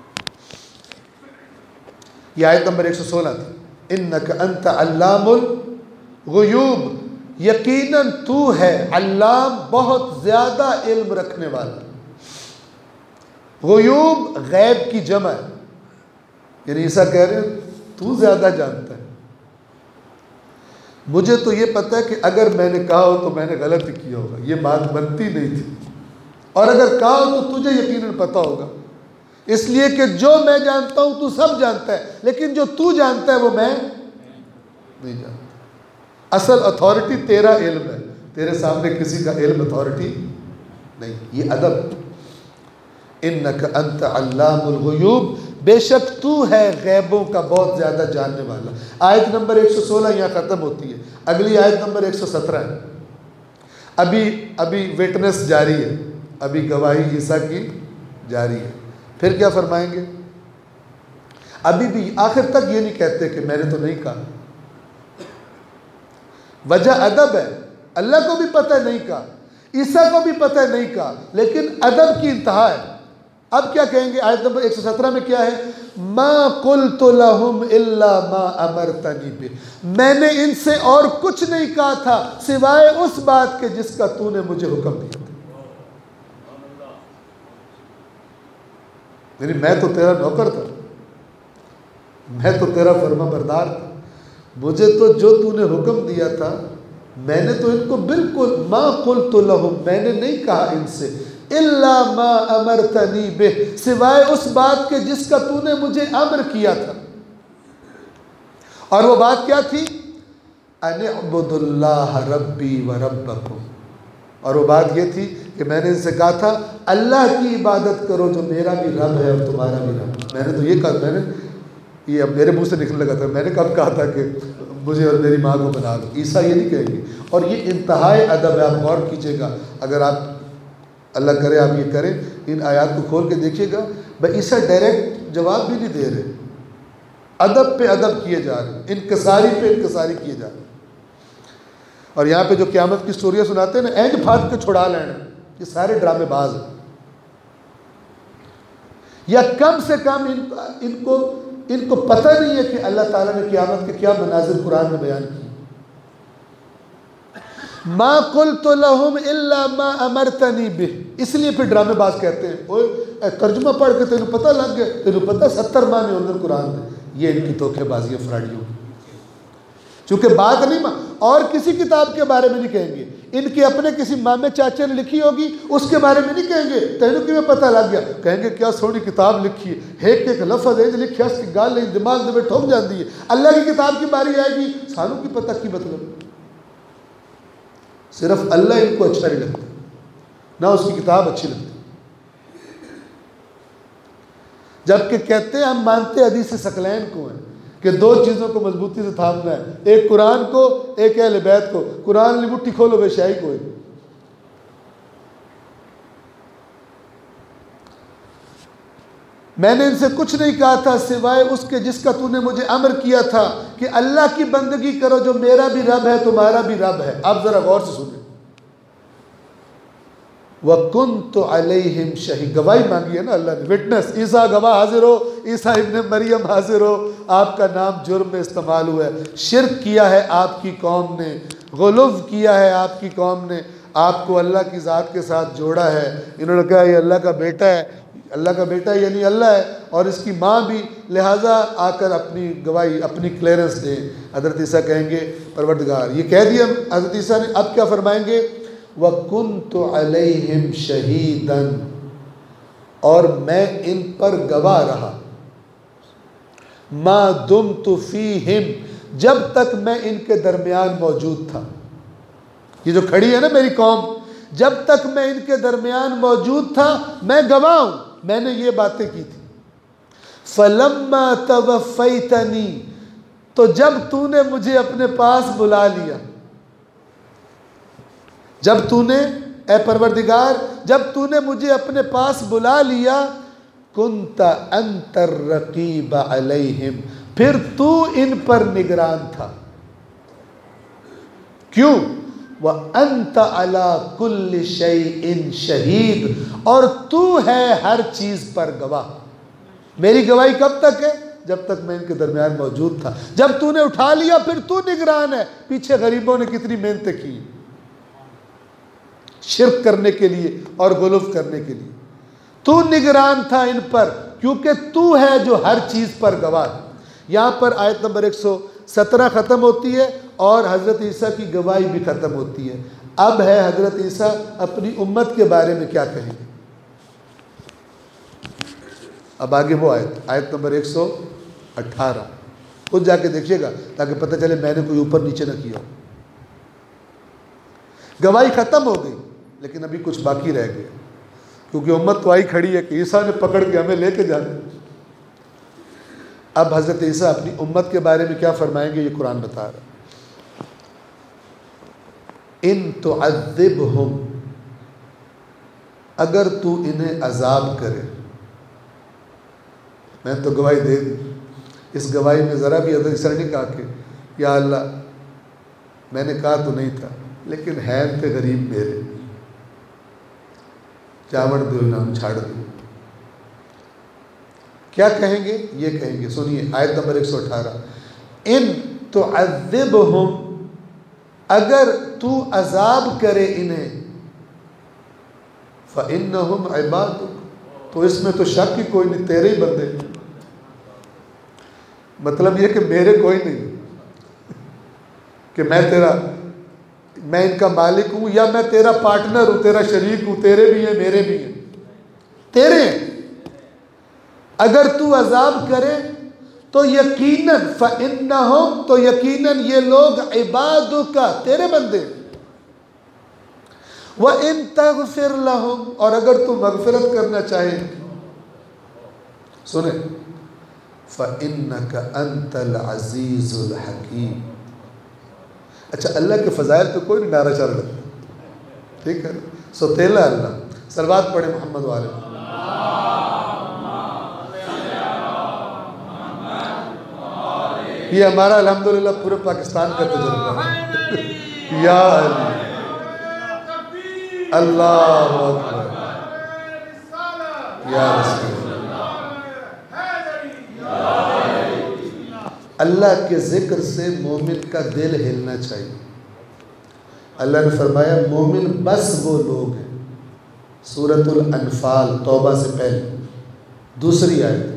ये आयत नंबर 116 थी, इन्नका अंत अल्लामुल गुयूब, यकीनन तू है अल्लाम, बहुत ज्यादा इल्म रखने वाला। गुयूब गैब की जमा है, यानी ईसा कह रहे हैं तू ज्यादा जानता है। मुझे तो ये पता है कि अगर मैंने कहा हो तो मैंने गलत ही किया होगा, ये बात बनती नहीं थी, और अगर कहा हो तो तुझे यकीनन पता होगा। इसलिए कि जो मैं जानता हूं तू सब जानता है, लेकिन जो तू जानता है वो मैं नहीं जानता। असल अथॉरिटी तेरा इल्म है, तेरे सामने किसी का इल्म अथॉरिटी नहीं। ये अदब। इन्नका अंत अल्लामुल गुयूब, बेशक तू है गैबों का बहुत ज्यादा जानने वाला। आयत नंबर 116 यहाँ खत्म होती है, अगली आयत नंबर 117 है। अभी विटनेस जारी है, अभी गवाही ईसा की जारी है। फिर क्या फरमाएंगे? अभी भी आखिर तक ये नहीं कहते कि मैंने तो नहीं कहा। वजह अदब है, अल्लाह को भी पता है नहीं कहा, ईसा को भी पता है नहीं कहा, लेकिन अदब की इंतहा है। अब क्या कहेंगे, आयत नंबर 117 में क्या है, मा कुल्तु लहुम इल्ला मा अमरतनी बि, मैंने इनसे और कुछ नहीं कहा था सिवाय उस बात के जिसका तूने मुझे हुक्म दिया था। यानी मैं तो तेरा नौकर था, मैं तो तेरा फर्मा बरदार था, मुझे तो जो तूने हुक्म दिया था मैंने तो इनको बिल्कुल, मा कुल्तु लहुम, मैंने नहीं कहा इनसे, इल्ला मा अमरतनी बि, सिवाय उस बात के जिसका तूने मुझे अमर किया था। और वो बात क्या थी, अनिअबुदुल्लाह रब्बी व रब्बकुम, और वो बात ये थी कि मैंने इनसे कहा था अल्लाह की इबादत करो जो मेरा भी रब है और तुम्हारा भी रब। मैंने तो ये कहा, मैंने ये अब मेरे मुंह से निकलने लगा था, मैंने कब कहा था कि मुझे और मेरी माँ को बना दो। ईसा ये नहीं कहेंगे, और ये इंतहाई अदब है। आप गौर कीजिएगा, अगर आप अल्लाह करे आप ये करें, इन आयात को खोल के देखिएगा, भाई ईसा डायरेक्ट जवाब भी नहीं दे रहे, अदब पे अदब किए जा रहे, इनकसारी पे इनकसारी किए जा रहे। और यहाँ पे जो क़यामत की स्टोरियाँ सुनाते हैं ना, एंज फाद के छुड़ा लेना, ये सारे ड्रामेबाज हैं। या कम से कम इनको पता नहीं है कि अल्लाह ताला ने क़यामत के क्या मनाजिर कुरान में बयान किए। मा कुल्तु लहुम इल्ला मा अमरतनी बिह, इसलिए फिर ड्रामेबाज कहते हैं, ओए तर्जुमा पढ़ के तेन पता लग गया, तेन पता 70 माह ने कुरान दे। ये इनकी धोखेबाजी है फ्राडियों की, चूँकि बात नहीं और किसी किताब के बारे में नहीं कहेंगे, इनके अपने किसी मामे चाचे ने लिखी होगी उसके बारे में नहीं कहेंगे, तेनों की में पता लग गया, कहेंगे क्या सोनी किताब लिखी है, एक लफज है लिखी है, गाल नहीं दिमाग में ठोक जाती है। अल्लाह की किताब की बारी आएगी, सानू की पता की मतलब, सिर्फ अल्लाह इनको अच्छा नहीं लगता, ना उसकी किताब अच्छी लगती। जबकि कहते हैं हम मानते हदीस सकलैन को हैं कि दो चीज़ों को मजबूती से थामना है, एक कुरान को, एक अहले बैत को। कुरान की मुट्ठी खोलो बेशाही को। मैंने इनसे कुछ नहीं कहा था सिवाय उसके जिसका तूने मुझे अमर किया था कि अल्लाह की बंदगी करो जो मेरा भी रब है तुम्हारा भी रब है। आप जरा गौर से सुने, वकुन्तु अलैहिम शहीद, गवाही मांगी है ना अल्लाह ने, विटनेस, ईसा गवाह हाजिर हो, ईसा इब्ने मरियम हाजिर हो, आपका नाम जुर्म में इस्तेमाल हुआ है, शिरक किया है आपकी कौम ने, गुलूव किया है आपकी कौम ने, आपको अल्लाह की ज़ात के साथ जोड़ा है। इन्होंने कहा ये अल्लाह का बेटा है, अल्लाह का बेटा यानी अल्लाह है और इसकी माँ भी, लिहाजा आकर अपनी गवाही, अपनी क्लियरेंस दें। हज़रत ईसा कहेंगे परवरदिगार, ये कह दिया हज़रत ईसा ने, अब क्या फरमाएंगे, वकुन्तु अलैहिम शहीदन, और मैं इन पर गवाह रहा, मा दुम्तु फीहिम, जब तक मैं इनके दरमियान मौजूद था। ये जो खड़ी है ना मेरी कौम, जब तक मैं इनके दरमियान मौजूद था मैं गवाह हूं, मैंने ये बातें की थी। फलम्मा तवफ़ैतनी, तो जब तूने मुझे अपने पास बुला लिया, जब तूने, ए परवरदिगार, जब तूने मुझे अपने पास बुला लिया, कुंता अंतर रकीब अलैहिम, फिर तू इन पर निगरान था। क्यों? वह अंत अला कुल्ल शैइन शहीद, और तू है हर चीज पर गवाह। मेरी गवाही कब तक है? जब तक मैं इनके दरमियान मौजूद था। जब तूने उठा लिया फिर तू निगरान है। पीछे गरीबों ने कितनी मेहनतें की शिर्क करने के लिए और गुलूफ करने के लिए, तू निगरान था इन पर, क्योंकि तू है जो हर चीज पर गवाह। यहां पर आयत नंबर 117 ख़त्म होती है और हज़रत ईसा की गवाही भी ख़त्म होती है। अब है हज़रत ईसा अपनी उम्मत के बारे में क्या कहेंगे। अब आगे वो आयत नंबर 118, खुद जाके देखिएगा ताकि पता चले मैंने कोई ऊपर नीचे न किया। गवाही ख़त्म हो गई लेकिन अभी कुछ बाकी रह गया, क्योंकि उम्मत तो आई खड़ी है कि ईसा ने पकड़ के हमें लेके जाना। अब हज़रत ईसा अपनी उम्मत के बारे में क्या फरमाएंगे ये कुरान बता रहा है। इन तुअज़्ज़िबहुम, अगर तू इन्हें अजाब करे, मैं तो गवाही दे दी, इस गवाही में ज़रा भी असर नहीं कहा कि या अल्लाह मैंने कहा तो नहीं था, लेकिन है थे गरीब मेरे, चावड़ दो ना हम छाड़ दो। क्या कहेंगे? ये कहेंगे, सुनिए आयत नंबर 118, इन तो अज़िबहुम, अगर तू अजाब करे इन्हें, फ़इन्नहुम इबादुक, तो इसमें तो शक ही कोई नहीं, तेरे ही बंदे। मतलब ये कि मेरे कोई नहीं कि मैं इनका मालिक हूँ या मैं तेरा पार्टनर हूँ, तेरा शरीक हूँ, तेरे भी हैं मेरे भी हैं, तेरे हैं। अगर तू अजाब करे तो यकीनन फ़इन्नहुम, तो यकीनन ये लोग इबादुका, तेरे बंदे। व इन तग़फ़िर लहुम, और अगर तू मग़फ़िरत करना चाहे, सुने, फ़इन्नका अंतल अज़ीज़ुल हकीम। अच्छा, अल्लाह के फ़ज़ाइल पे कोई नहीं नारा चार लगता, ठीक है, सोतेला अल्लाह। सलवात पढ़े मोहम्मद वाले। ये हमारा अल्हम्दुलिल्लाह पूरे पाकिस्तान का तजुर्बा है। या अल्लाह अकबर, या अल्लाह के ज़िक्र से मोमिन का दिल हिलना चाहिए। अल्लाह ने फरमाया मोमिन बस वो लोग हैं, सूरतुल अनफाल तौबा से पहले दूसरी आयत,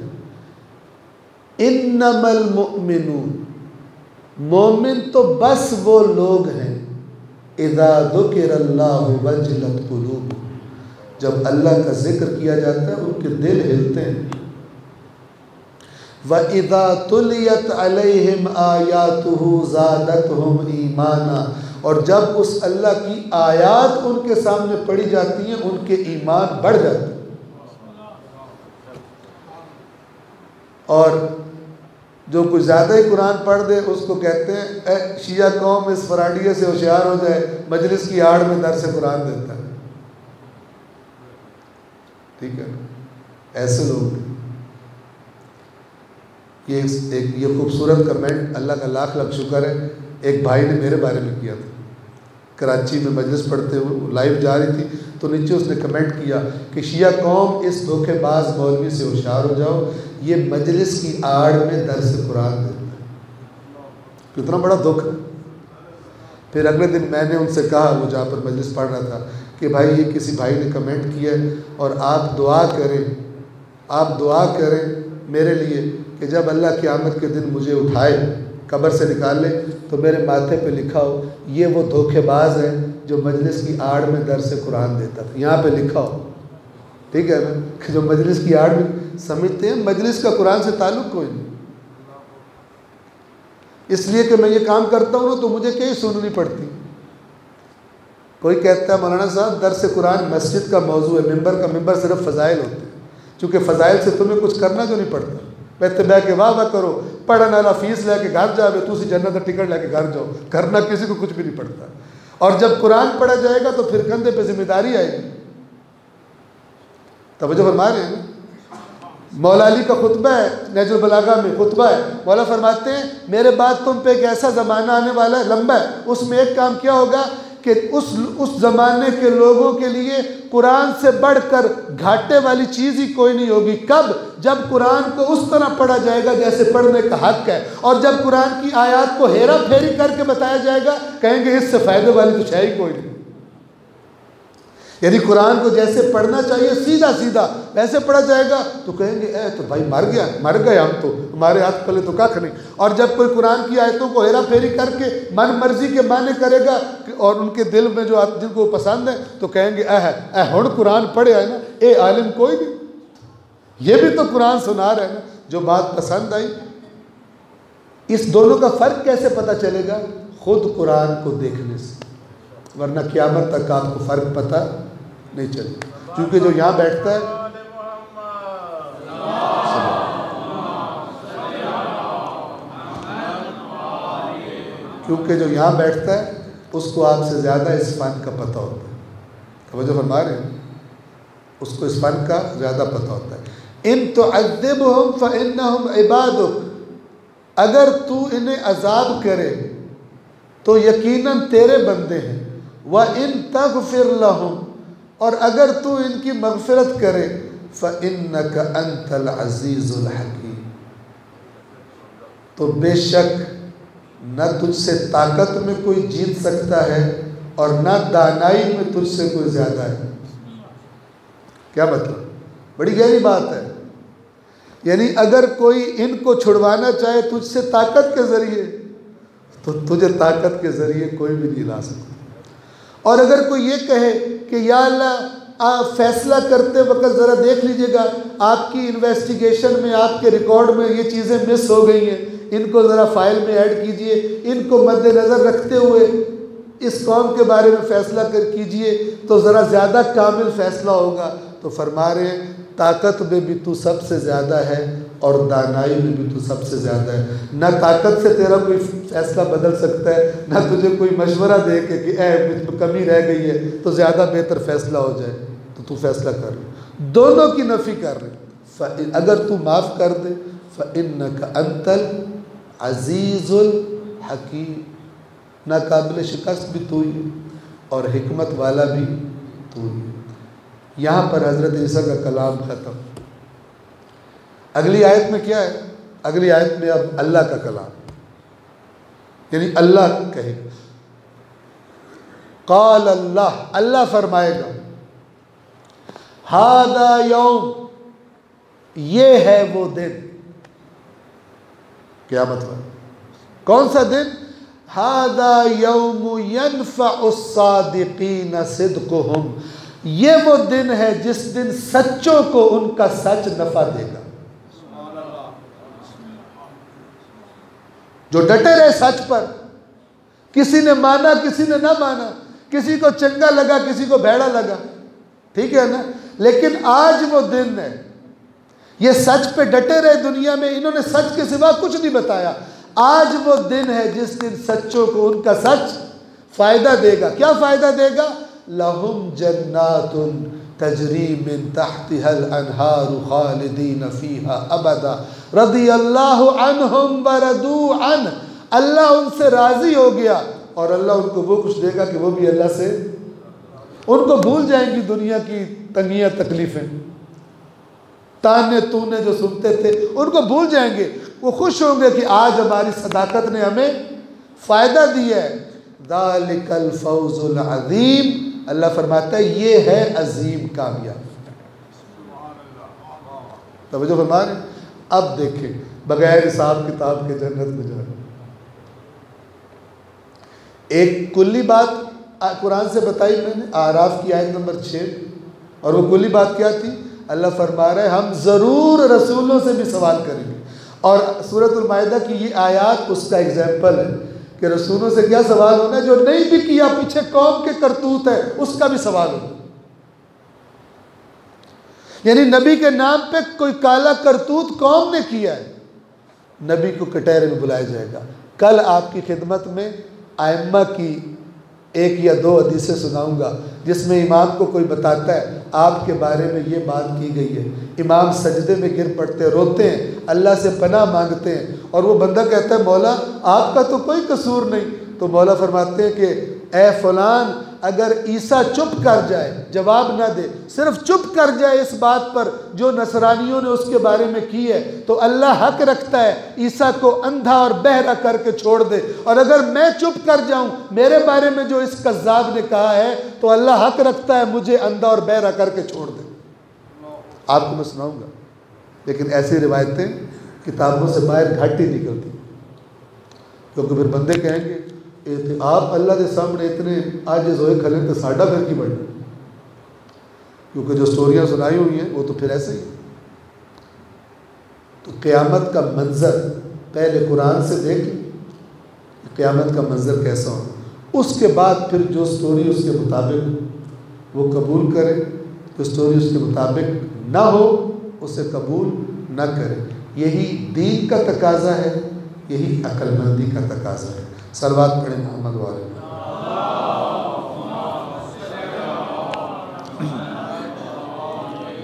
इन्नमल मुमिनून, मोमिन तो बस वो लोग हैं, इज़ा ज़ुकिरल्लाहु वजलत कुलूब, जब अल्लाह का जिक्र किया जाता है उनके दिल हिलते हैं। व इज़ा तुलियत अलैहिम आयातुहु ज़ादतहुम ईमाना, और जब उस अल्लाह की आयात उनके सामने पढ़ी जाती हैं उनके ईमान बढ़ जाते हैं। और जो कुछ ज़्यादा ही कुरान पढ़ दे उसको कहते हैं शिया कौम इस फराडिये से होशियार हो जाए, मजलिस की आड़ में दर्स कुरान देता है, ठीक है, ऐसे लोग। ये खूबसूरत कमेंट, अल्लाह का लाख लाख शुक्र है, एक भाई ने मेरे बारे में किया था। कराची में मजलिस पढ़ते हुए लाइव जा रही थी तो नीचे उसने कमेंट किया कि शिया कौम इस धोखेबाज मौलवी से होशियार हो जाओ, ये मजलिस की आड़ में दर्स कुरान देता है। कितना बड़ा दुख है। फिर अगले दिन मैंने उनसे कहा, वो जहाँ पर मजलिस पढ़ रहा था, कि भाई ये किसी भाई ने कमेंट किया है और आप दुआ करें मेरे लिए कि जब अल्लाह क़यामत के दिन मुझे उठाए कब्र से निकाल ले तो मेरे माथे पे लिखा हो ये वो धोखेबाज है जो मजलिस की आड़ में दर्स कुरान देता था। यहाँ पे लिखा हो, ठीक है ना, कि जो मजलिस की आड़ में, समझते हैं मजलिस का कुरान से ताल्लुक़ कोई नहीं। इसलिए कि मैं ये काम करता हूँ ना तो मुझे कहीं सुननी पड़ती। कोई कहता है मौलाना साहब दर्स कुरान मस्जिद का मौजू है, मिंबर सिर्फ फ़ज़ाइल होते हैं, चूँकि फ़ज़ाइल से तुम्हें कुछ करना जो नहीं पड़ता। बैठे बह के वाह करो, पढ़ने वाला फीस लेके घर जावे, तुसी जन्नत का टिकट लेके घर जाओ, करना किसी को कुछ भी नहीं पड़ता। और जब कुरान पढ़ा जाएगा तो फिर कंधे पे जिम्मेदारी आएगी। तवज्जो फरमा रहे हैं ना। मौला अली का खुतबा है, नहजुल बलागा में खुतबा है, मौला फरमाते हैं मेरे बाद तुम पे एक ऐसा ज़माना आने वाला है, लंबा है, उसमें एक काम क्या होगा कि उस ज़माने के लोगों के लिए कुरान से बढ़कर घाटे वाली चीज़ ही कोई नहीं होगी। कब? जब कुरान को उस तरह पढ़ा जाएगा जैसे पढ़ने का हक है, और जब कुरान की आयत को हेरा फेरी करके बताया जाएगा कहेंगे इससे फ़ायदे वाली तो है ही कोई नहीं। यानी कुरान को जैसे पढ़ना चाहिए सीधा सीधा वैसे पढ़ा जाएगा तो कहेंगे ए तो भाई मर गए हम तो, हमारे हाथ पले तो कख नहीं। और जब कोई कुरान की आयतों को हेरा फेरी करके मन मर्जी के माने करेगा और उनके दिल में जो जिनको पसंद है तो कहेंगे ए हुण कुरान पढ़े है ना, ए आलिम कोई नहीं, ये भी तो कुरान सुना रहे हैं ना। जो बात पसंद आई, इस दोनों का फ़र्क कैसे पता चलेगा? खुद कुरान को देखने से, वरना क़यामत तक आपको फ़र्क पता नहीं चलेगा। क्योंकि जो यहाँ बैठता है उसको आपसे ज़्यादा इस फ़न का पता होता है। तवज्जो फरमा रहे हैं, उसको इस फ़न का ज़्यादा पता होता है। इन तुअज़्ज़िबहुम फ़इन्नहुम इबादुक, अगर तू इन्हें अजाब करे तो यकीनन तेरे बंदे हैं, व इन तगफिर लहुम, और अगर तू इनकी मगफिरत करे फ़इन्नका अंतल अज़ीज़ुल हकीम, तो बेशक न तुझसे ताकत में कोई जीत सकता है और न दानाई में तुझसे कोई ज़्यादा है। क्या मतलब? बड़ी गहरी बात है। यानी अगर कोई इनको छुड़वाना चाहे तुझसे ताकत के ज़रिए, तो तुझे ताकत के ज़रिए कोई भी नहीं ला सकता। और अगर कोई ये कहे कि या अल्लाह आप फैसला करते वक्त ज़रा देख लीजिएगा, आपकी इन्वेस्टिगेशन में, आपके रिकॉर्ड में ये चीज़ें मिस हो गई हैं, इनको ज़रा फाइल में ऐड कीजिए, इनको मद्देनज़र रखते हुए इस कौम के बारे में फ़ैसला कीजिए तो ज़रा ज़्यादा कामिल फ़ैसला होगा। तो फरमा रहे हैं ताकत में भी तू सबसे ज़्यादा है और दानाई में भी तू सबसे ज़्यादा है। ना ताकत से तेरा कोई फ़ैसला बदल सकता है, ना तुझे कोई मशवरा दे के कि इसमें कमी रह गई है तो ज़्यादा बेहतर फ़ैसला हो जाए तो तू फ़ैसला कर ले। दोनों की नफ़ी कर रहे। अगर तू माफ़ कर दे फ़इन्नका अंतल अज़ीज़ुल हकीम, नाकाबिल शिकस्त भी तू ही और हिकमत वाला भी तू ही। यहाँ पर हज़रत ईसा का कलाम ख़त्म। अगली आयत में क्या है? अगली आयत में अब अल्लाह का कलाम, यानी अल्लाह कहेगा, क़ाल अल्लाह, अल्लाह फरमाएगा, हादा यौम, ये है वो दिन। क्या मतलब? कौन सा दिन? हादा यौम यनफ़उस्सादिक़ीन सिद्क़ुहुम, ये वो दिन है जिस दिन सच्चों को उनका सच नफा देगा। जो डटे रहे सच पर, किसी ने माना किसी ने ना माना, किसी को चंगा लगा किसी को भैड़ा लगा, ठीक है ना, लेकिन आज वो दिन है, ये सच पे डटे रहे। दुनिया में इन्होंने सच के सिवा कुछ नहीं बताया। आज वो दिन है जिस दिन सच्चों को उनका सच फ़ायदा देगा। क्या फ़ायदा देगा? लहुम जन्नातुन तजरी मिन तहतिहल अनहारु खालिदीन फीहा अबदा रदियल्लाहु अन्हुम व रदू अन, अल्लाह उनसे राज़ी हो गया और अल्लाह उनको वो कुछ देगा कि वो भी अल्लाह से, उनको भूल जाएंगी दुनिया की तंगियाँ तकलीफ़ें, ताने तूने जो सुनते थे उनको भूल जाएंगे। वो खुश होंगे कि आज हमारी सदाकत ने हमें फ़ायदा दिया है। ज़ालिकल फ़ौज़ुल अज़ीम, अल्लाह फरमाता है ये है अजीम कामयाब। तवज्जो फरमा रहे। अब देखें, बगैर हिसाब किताब के जन्नत में जाना। एक कुल्ली बात कुरान से बताई मैंने, आराफ की आयत नंबर 6, और वो कुल्ली बात क्या थी? अल्लाह फरमा रहा है हम ज़रूर रसूलों से भी सवाल करेंगे। और सूरतुल माइदा की ये आयत उसका एग्जाम्पल है कि रसूलों से क्या सवाल होना है? जो नहीं भी किया, पीछे कौम के करतूत है, उसका भी सवाल होना। यानी नबी के नाम पे कोई काला करतूत कौम ने किया है, नबी को कटहरे में बुलाया जाएगा। कल आपकी खिदमत में आइम्मा की एक या दो हदीसें सुनाऊंगा जिसमें इमाम को कोई बताता है आपके बारे में ये बात की गई है। इमाम सजदे में गिर पड़ते हैं, रोते हैं, अल्लाह से पनाह मांगते हैं, और वो बंदा कहता है मौला आपका तो कोई कसूर नहीं। तो मौला फरमाते हैं कि ए फलान, अगर ईसा चुप कर जाए, जवाब ना दे, सिर्फ चुप कर जाए इस बात पर जो नसरानियों ने उसके बारे में की है, तो अल्लाह हक रखता है ईसा को अंधा और बहरा करके छोड़ दे। और अगर मैं चुप कर जाऊं मेरे बारे में जो इस कज़्ज़ाब ने कहा है, तो अल्लाह हक रखता है मुझे अंधा और बहरा करके छोड़ दे। आपको मैं सुनाऊंगा, लेकिन ऐसी रिवायतें किताबों से बाहर घाटी निकलती, क्योंकि फिर बंदे कहेंगे आप अल्लाह के सामने इतने आजिज़ होए खले तो साडा फिर की बढ़ना, क्योंकि जो स्टोरियाँ सुनाई हुई हैं वो तो फिर ऐसे ही। तो क़यामत का मंज़र पहले कुरान से देख, क़यामत का मंज़र कैसा हो, उसके बाद फिर जो स्टोरी उसके मुताबिक वो कबूल करे, जो स्टोरी उसके मुताबिक ना हो उसे कबूल ना करे। यही दीन का तकाज़ा है, यही अक्लमंदी का तकाज़ा है। सलवात पढ़े मोहम्मद वाले।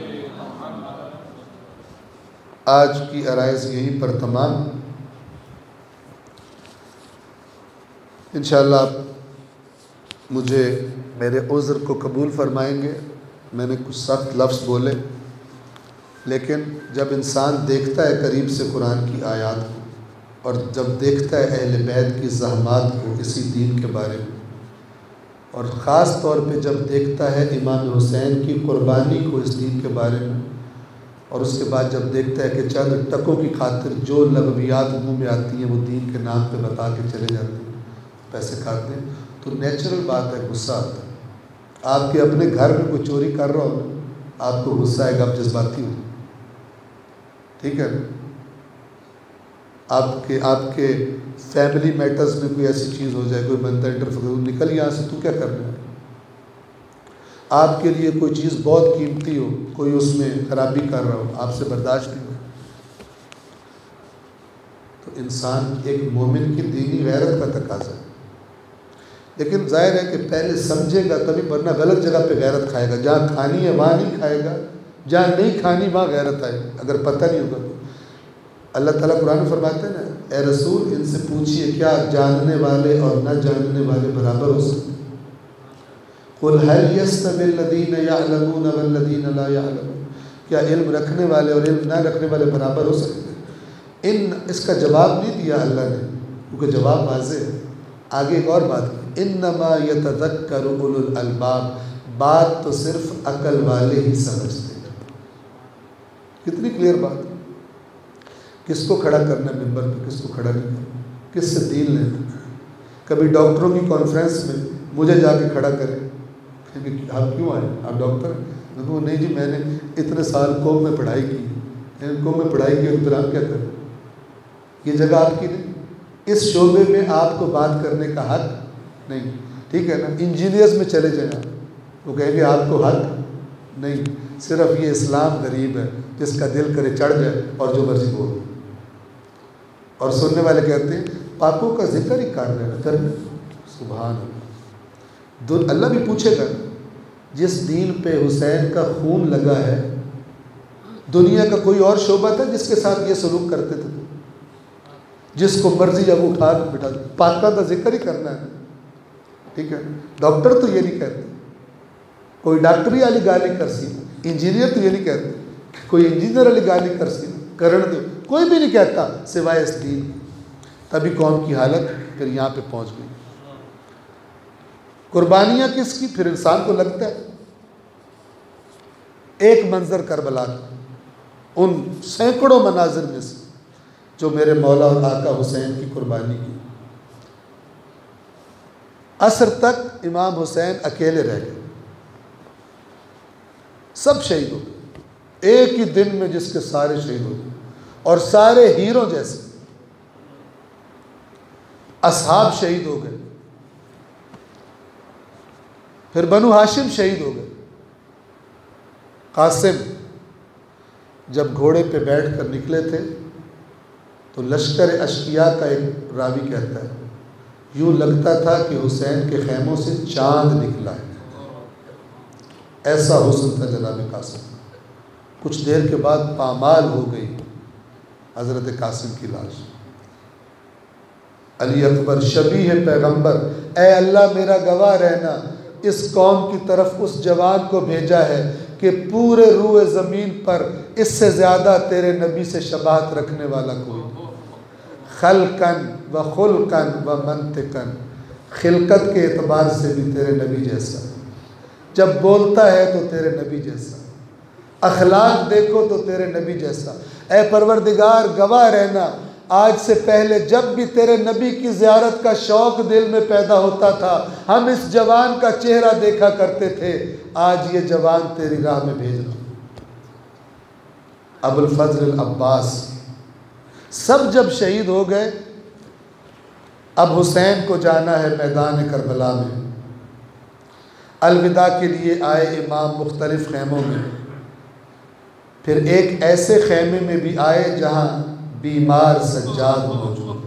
आज की आराइज़ यहीं पर तमाम। इंशाअल्लाह मुझे मेरे उज़्र को कबूल फरमाएंगे। मैंने कुछ सख्त लफ्ज़ बोले, लेकिन जब इंसान देखता है करीब से कुरान की आयत को और जब देखता है अहले बैत की ज़हमात को इसी दीन के बारे में, और ख़ास तौर पे जब देखता है इमाम हुसैन की कुर्बानी को इस दीन के बारे में, और उसके बाद जब देखता है कि चंद टकों की खातिर जो लगवियात मुँह में आती हैं वो दीन के नाम पे बता के चले जाते हैं, पैसे खाते हैं, तो नेचुरल बात है गुस्सा आता है। आपके अपने घर में कोई चोरी कर रहा हो, आपको गुस्सा आएगा, आप जज्बाती हो, ठीक है। आपके फैमिली मैटर्स में कोई ऐसी चीज़ हो जाए, कोई बंदा इंटरफेयर, निकल यहाँ से, तू क्या करना है। आपके लिए कोई चीज़ बहुत कीमती हो, कोई उसमें खराबी कर रहा हो, आपसे बर्दाश्त नहीं हो, तो इंसान एक मोमिन की दीनी गैरत का तकाज़ा है। लेकिन जाहिर है कि पहले समझेगा तभी, वरना गलत जगह पे गैरत खाएगा। जहाँ खानी है वहाँ नहीं खाएगा, जहाँ नहीं खानी वहाँ गैरत आएगी, अगर पता नहीं होगा तो। अल्लाह ताला कुरान में फरमाते हैं ना, ए रसूल इनसे पूछिए क्या जानने वाले और न जानने वाले बराबर हो सकते? कुल हल यस्तविल लदीना यअलमून वल्लदीना ला यअलमून, क्या इल्म रखने वाले और इल्म ना रखने वाले बराबर हो सकते? इसका जवाब नहीं दिया अल्लाह ने, क्योंकि जवाब वाज़ेह है। आगे एक और बात की, इन्नमा यतज़क्करु उलुल अलबाब, बात तो सिर्फ अकल वाले ही समझते हैं। कितनी क्लियर बात। किसको खड़ा करना है मिंबर पे, किसको खड़ा नहीं करना, किससे दीन लेना। कभी डॉक्टरों की कॉन्फ्रेंस में मुझे जाके खड़ा करें, आप क्यों आए, आप डॉक्टर हैं? वो नहीं जी, मैंने इतने साल कौम में पढ़ाई की, कौम में पढ़ाई की, फिर आप क्या करें? ये जगह आपकी नहीं, इस शोबे में आपको बात करने का हक नहीं, ठीक है ना। इंजीनियर्स में चले जाए आप, वो कहेंगे आपको हक नहीं, सिर्फ ये इस्लाम गरीब है, जिसका दिल करे चढ़ जाए और जो मर्जी बोलो। और सुनने वाले कहते हैं पाकों का जिक्र ही कर सुभान अल्लाह। अल्लाह भी पूछेगा, जिस दीन पे हुसैन का खून लगा है, दुनिया का कोई और शोबा था जिसके साथ ये सलूक करते थे? जिसको मर्जी जब उठा बिठा, पाका का जिक्र ही करना है, ठीक है। डॉक्टर तो ये नहीं कहते, कोई डॉक्टरी वाली गाली कर सी, इंजीनियर तो ये नहीं कहते, कोई इंजीनियर वाली गाली कर सी करण दो, कोई भी नहीं कहता सिवाय इस दीन। तभी कौम की हालत फिर यहाँ पे पहुँच गई। कुर्बानियाँ किसकी? फिर इंसान को लगता है एक मंजर करबला का, उन सैकड़ों मनाजिर में से जो मेरे मौला और आका हुसैन की कुर्बानी की। असर तक इमाम हुसैन अकेले रह गए, सब शहीद हो गए एक ही दिन में, जिसके सारे शहीद हो गए, और सारे हीरो जैसे। असहाब शहीद हो गए, फिर बनु हाशिम शहीद हो गए। कासिम जब घोड़े पे बैठ कर निकले थे तो लश्कर अशकिया का एक रावी कहता है, यूँ लगता था कि हुसैन के खैमों से चांद निकला है, ऐसा हुस्न था जनाब कासिम। कुछ देर के बाद पामाल हो गई हज़रत कासिम की लाश। अली अकबर शबी है पैगंबर, ए अल्लाह मेरा गवाह रहना, इस कौम की तरफ उस जवान को भेजा है कि पूरे रूए ज़मीन पर इससे ज़्यादा तेरे नबी से शबाहत रखने वाला कोई नहीं। खलकन व खुलकन व मंतिकन, खिलकत के एतबार से भी तेरे नबी जैसा, जब बोलता है तो तेरे नबी जैसा, अखलाक देखो तो तेरे नबी जैसा। ए परवरदिगार गवाह रहना, आज से पहले जब भी तेरे नबी की ज़ियारत का शौक़ दिल में पैदा होता था, हम इस जवान का चेहरा देखा करते थे, आज ये जवान तेरी राह में भेज रहा। अबुल फजल अब्बास सब जब शहीद हो गए, अब हुसैन को जाना है मैदान करबला में। अलविदा के लिए आए इमाम मुख्तलिफ खैमों में, फिर एक ऐसे खैमे में भी आए जहाँ बीमार सज्जाद मौजूद।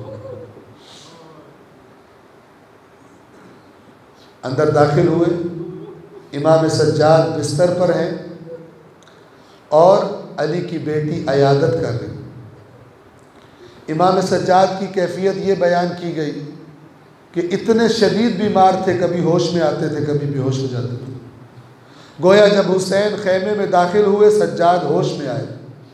अंदर दाखिल हुए, इमाम सज्जाद बिस्तर पर हैं और अली की बेटी अयादत कर रही। इमाम सज्जाद की कैफियत ये बयान की गई कि इतने शदीद बीमार थे, कभी होश में आते थे, कभी बेहोश हो जाते थे। गोया जब हुसैन खैमे में दाखिल हुए, सज्जाद होश में आए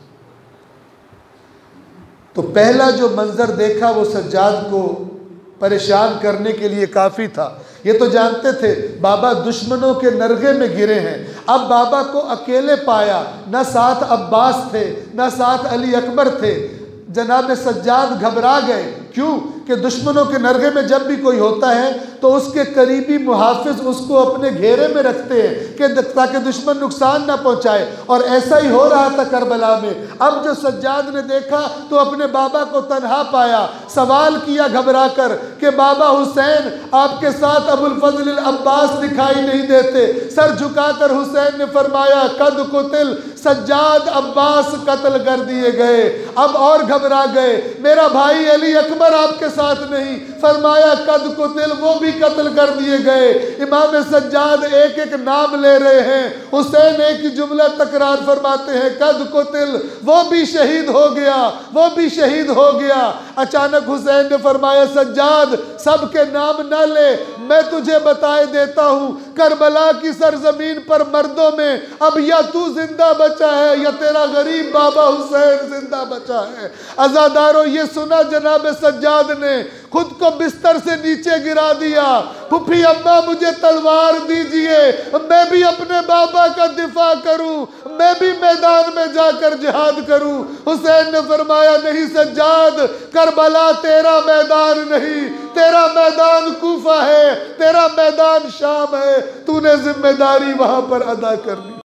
तो पहला जो मंजर देखा वो सज्जाद को परेशान करने के लिए काफ़ी था। ये तो जानते थे बाबा दुश्मनों के नरगे में गिरे हैं। अब बाबा को अकेले पाया, न साथ अब्बास थे न साथ अली अकबर थे। जनाब सज्जाद घबरा गए। क्यों कि दुश्मनों के नरगे में जब भी कोई होता है तो उसके करीबी मुहाफिज उसको अपने घेरे में रखते हैं कि ताकि दुश्मन नुकसान ना पहुंचाए, और ऐसा ही हो रहा था करबला में। अब जो सज्जाद ने देखा तो अपने बाबा को तन्हा पाया। सवाल किया घबरा कर कि बाबा हुसैन, आपके साथ अबुल फजल अब्बास दिखाई नहीं देते। सर झुकाकर हुसैन ने फरमाया, कद कुतिल, सज्जाद अब्बास कत्ल कर दिए गए। अब और घबरा गए, मेरा भाई अली अकबर आपके साथ नहीं। फरमाया कद कुतिल, वो भी कत्ल कर दिए गए। इमाम सज्जाद एक एक नाम ले रहे हैं। हुसैन एक ही जुमला तकरार फरमाते हैं, कद कुतिल, वो भी शहीद हो गया, वो भी शहीद हो गया। अचानक हुसैन ने फरमाया, सज्जाद सबके नाम न ले, मैं तुझे बताए देता हूँ, करबला की सरजमीन पर मर्दों में अब या तू जिंदा बचा है या तेरा गरीब बाबा हुसैन जिंदा बचा है। अज़ादारों, ये सुना जनाब सज्जाद ने, खुद को बिस्तर से नीचे गिरा दिया। फुफी अम्मा मुझे तलवार दीजिए, मैं भी अपने बाबा का दिफा करूं, मैं भी मैदान में जाकर जिहाद करूं। हुसैन ने फरमाया, नहीं सज्जाद, करबला तेरा मैदान नहीं, तेरा मैदान कूफा है, तेरा मैदान शाम है, तूने जिम्मेदारी वहां पर अदा करनी।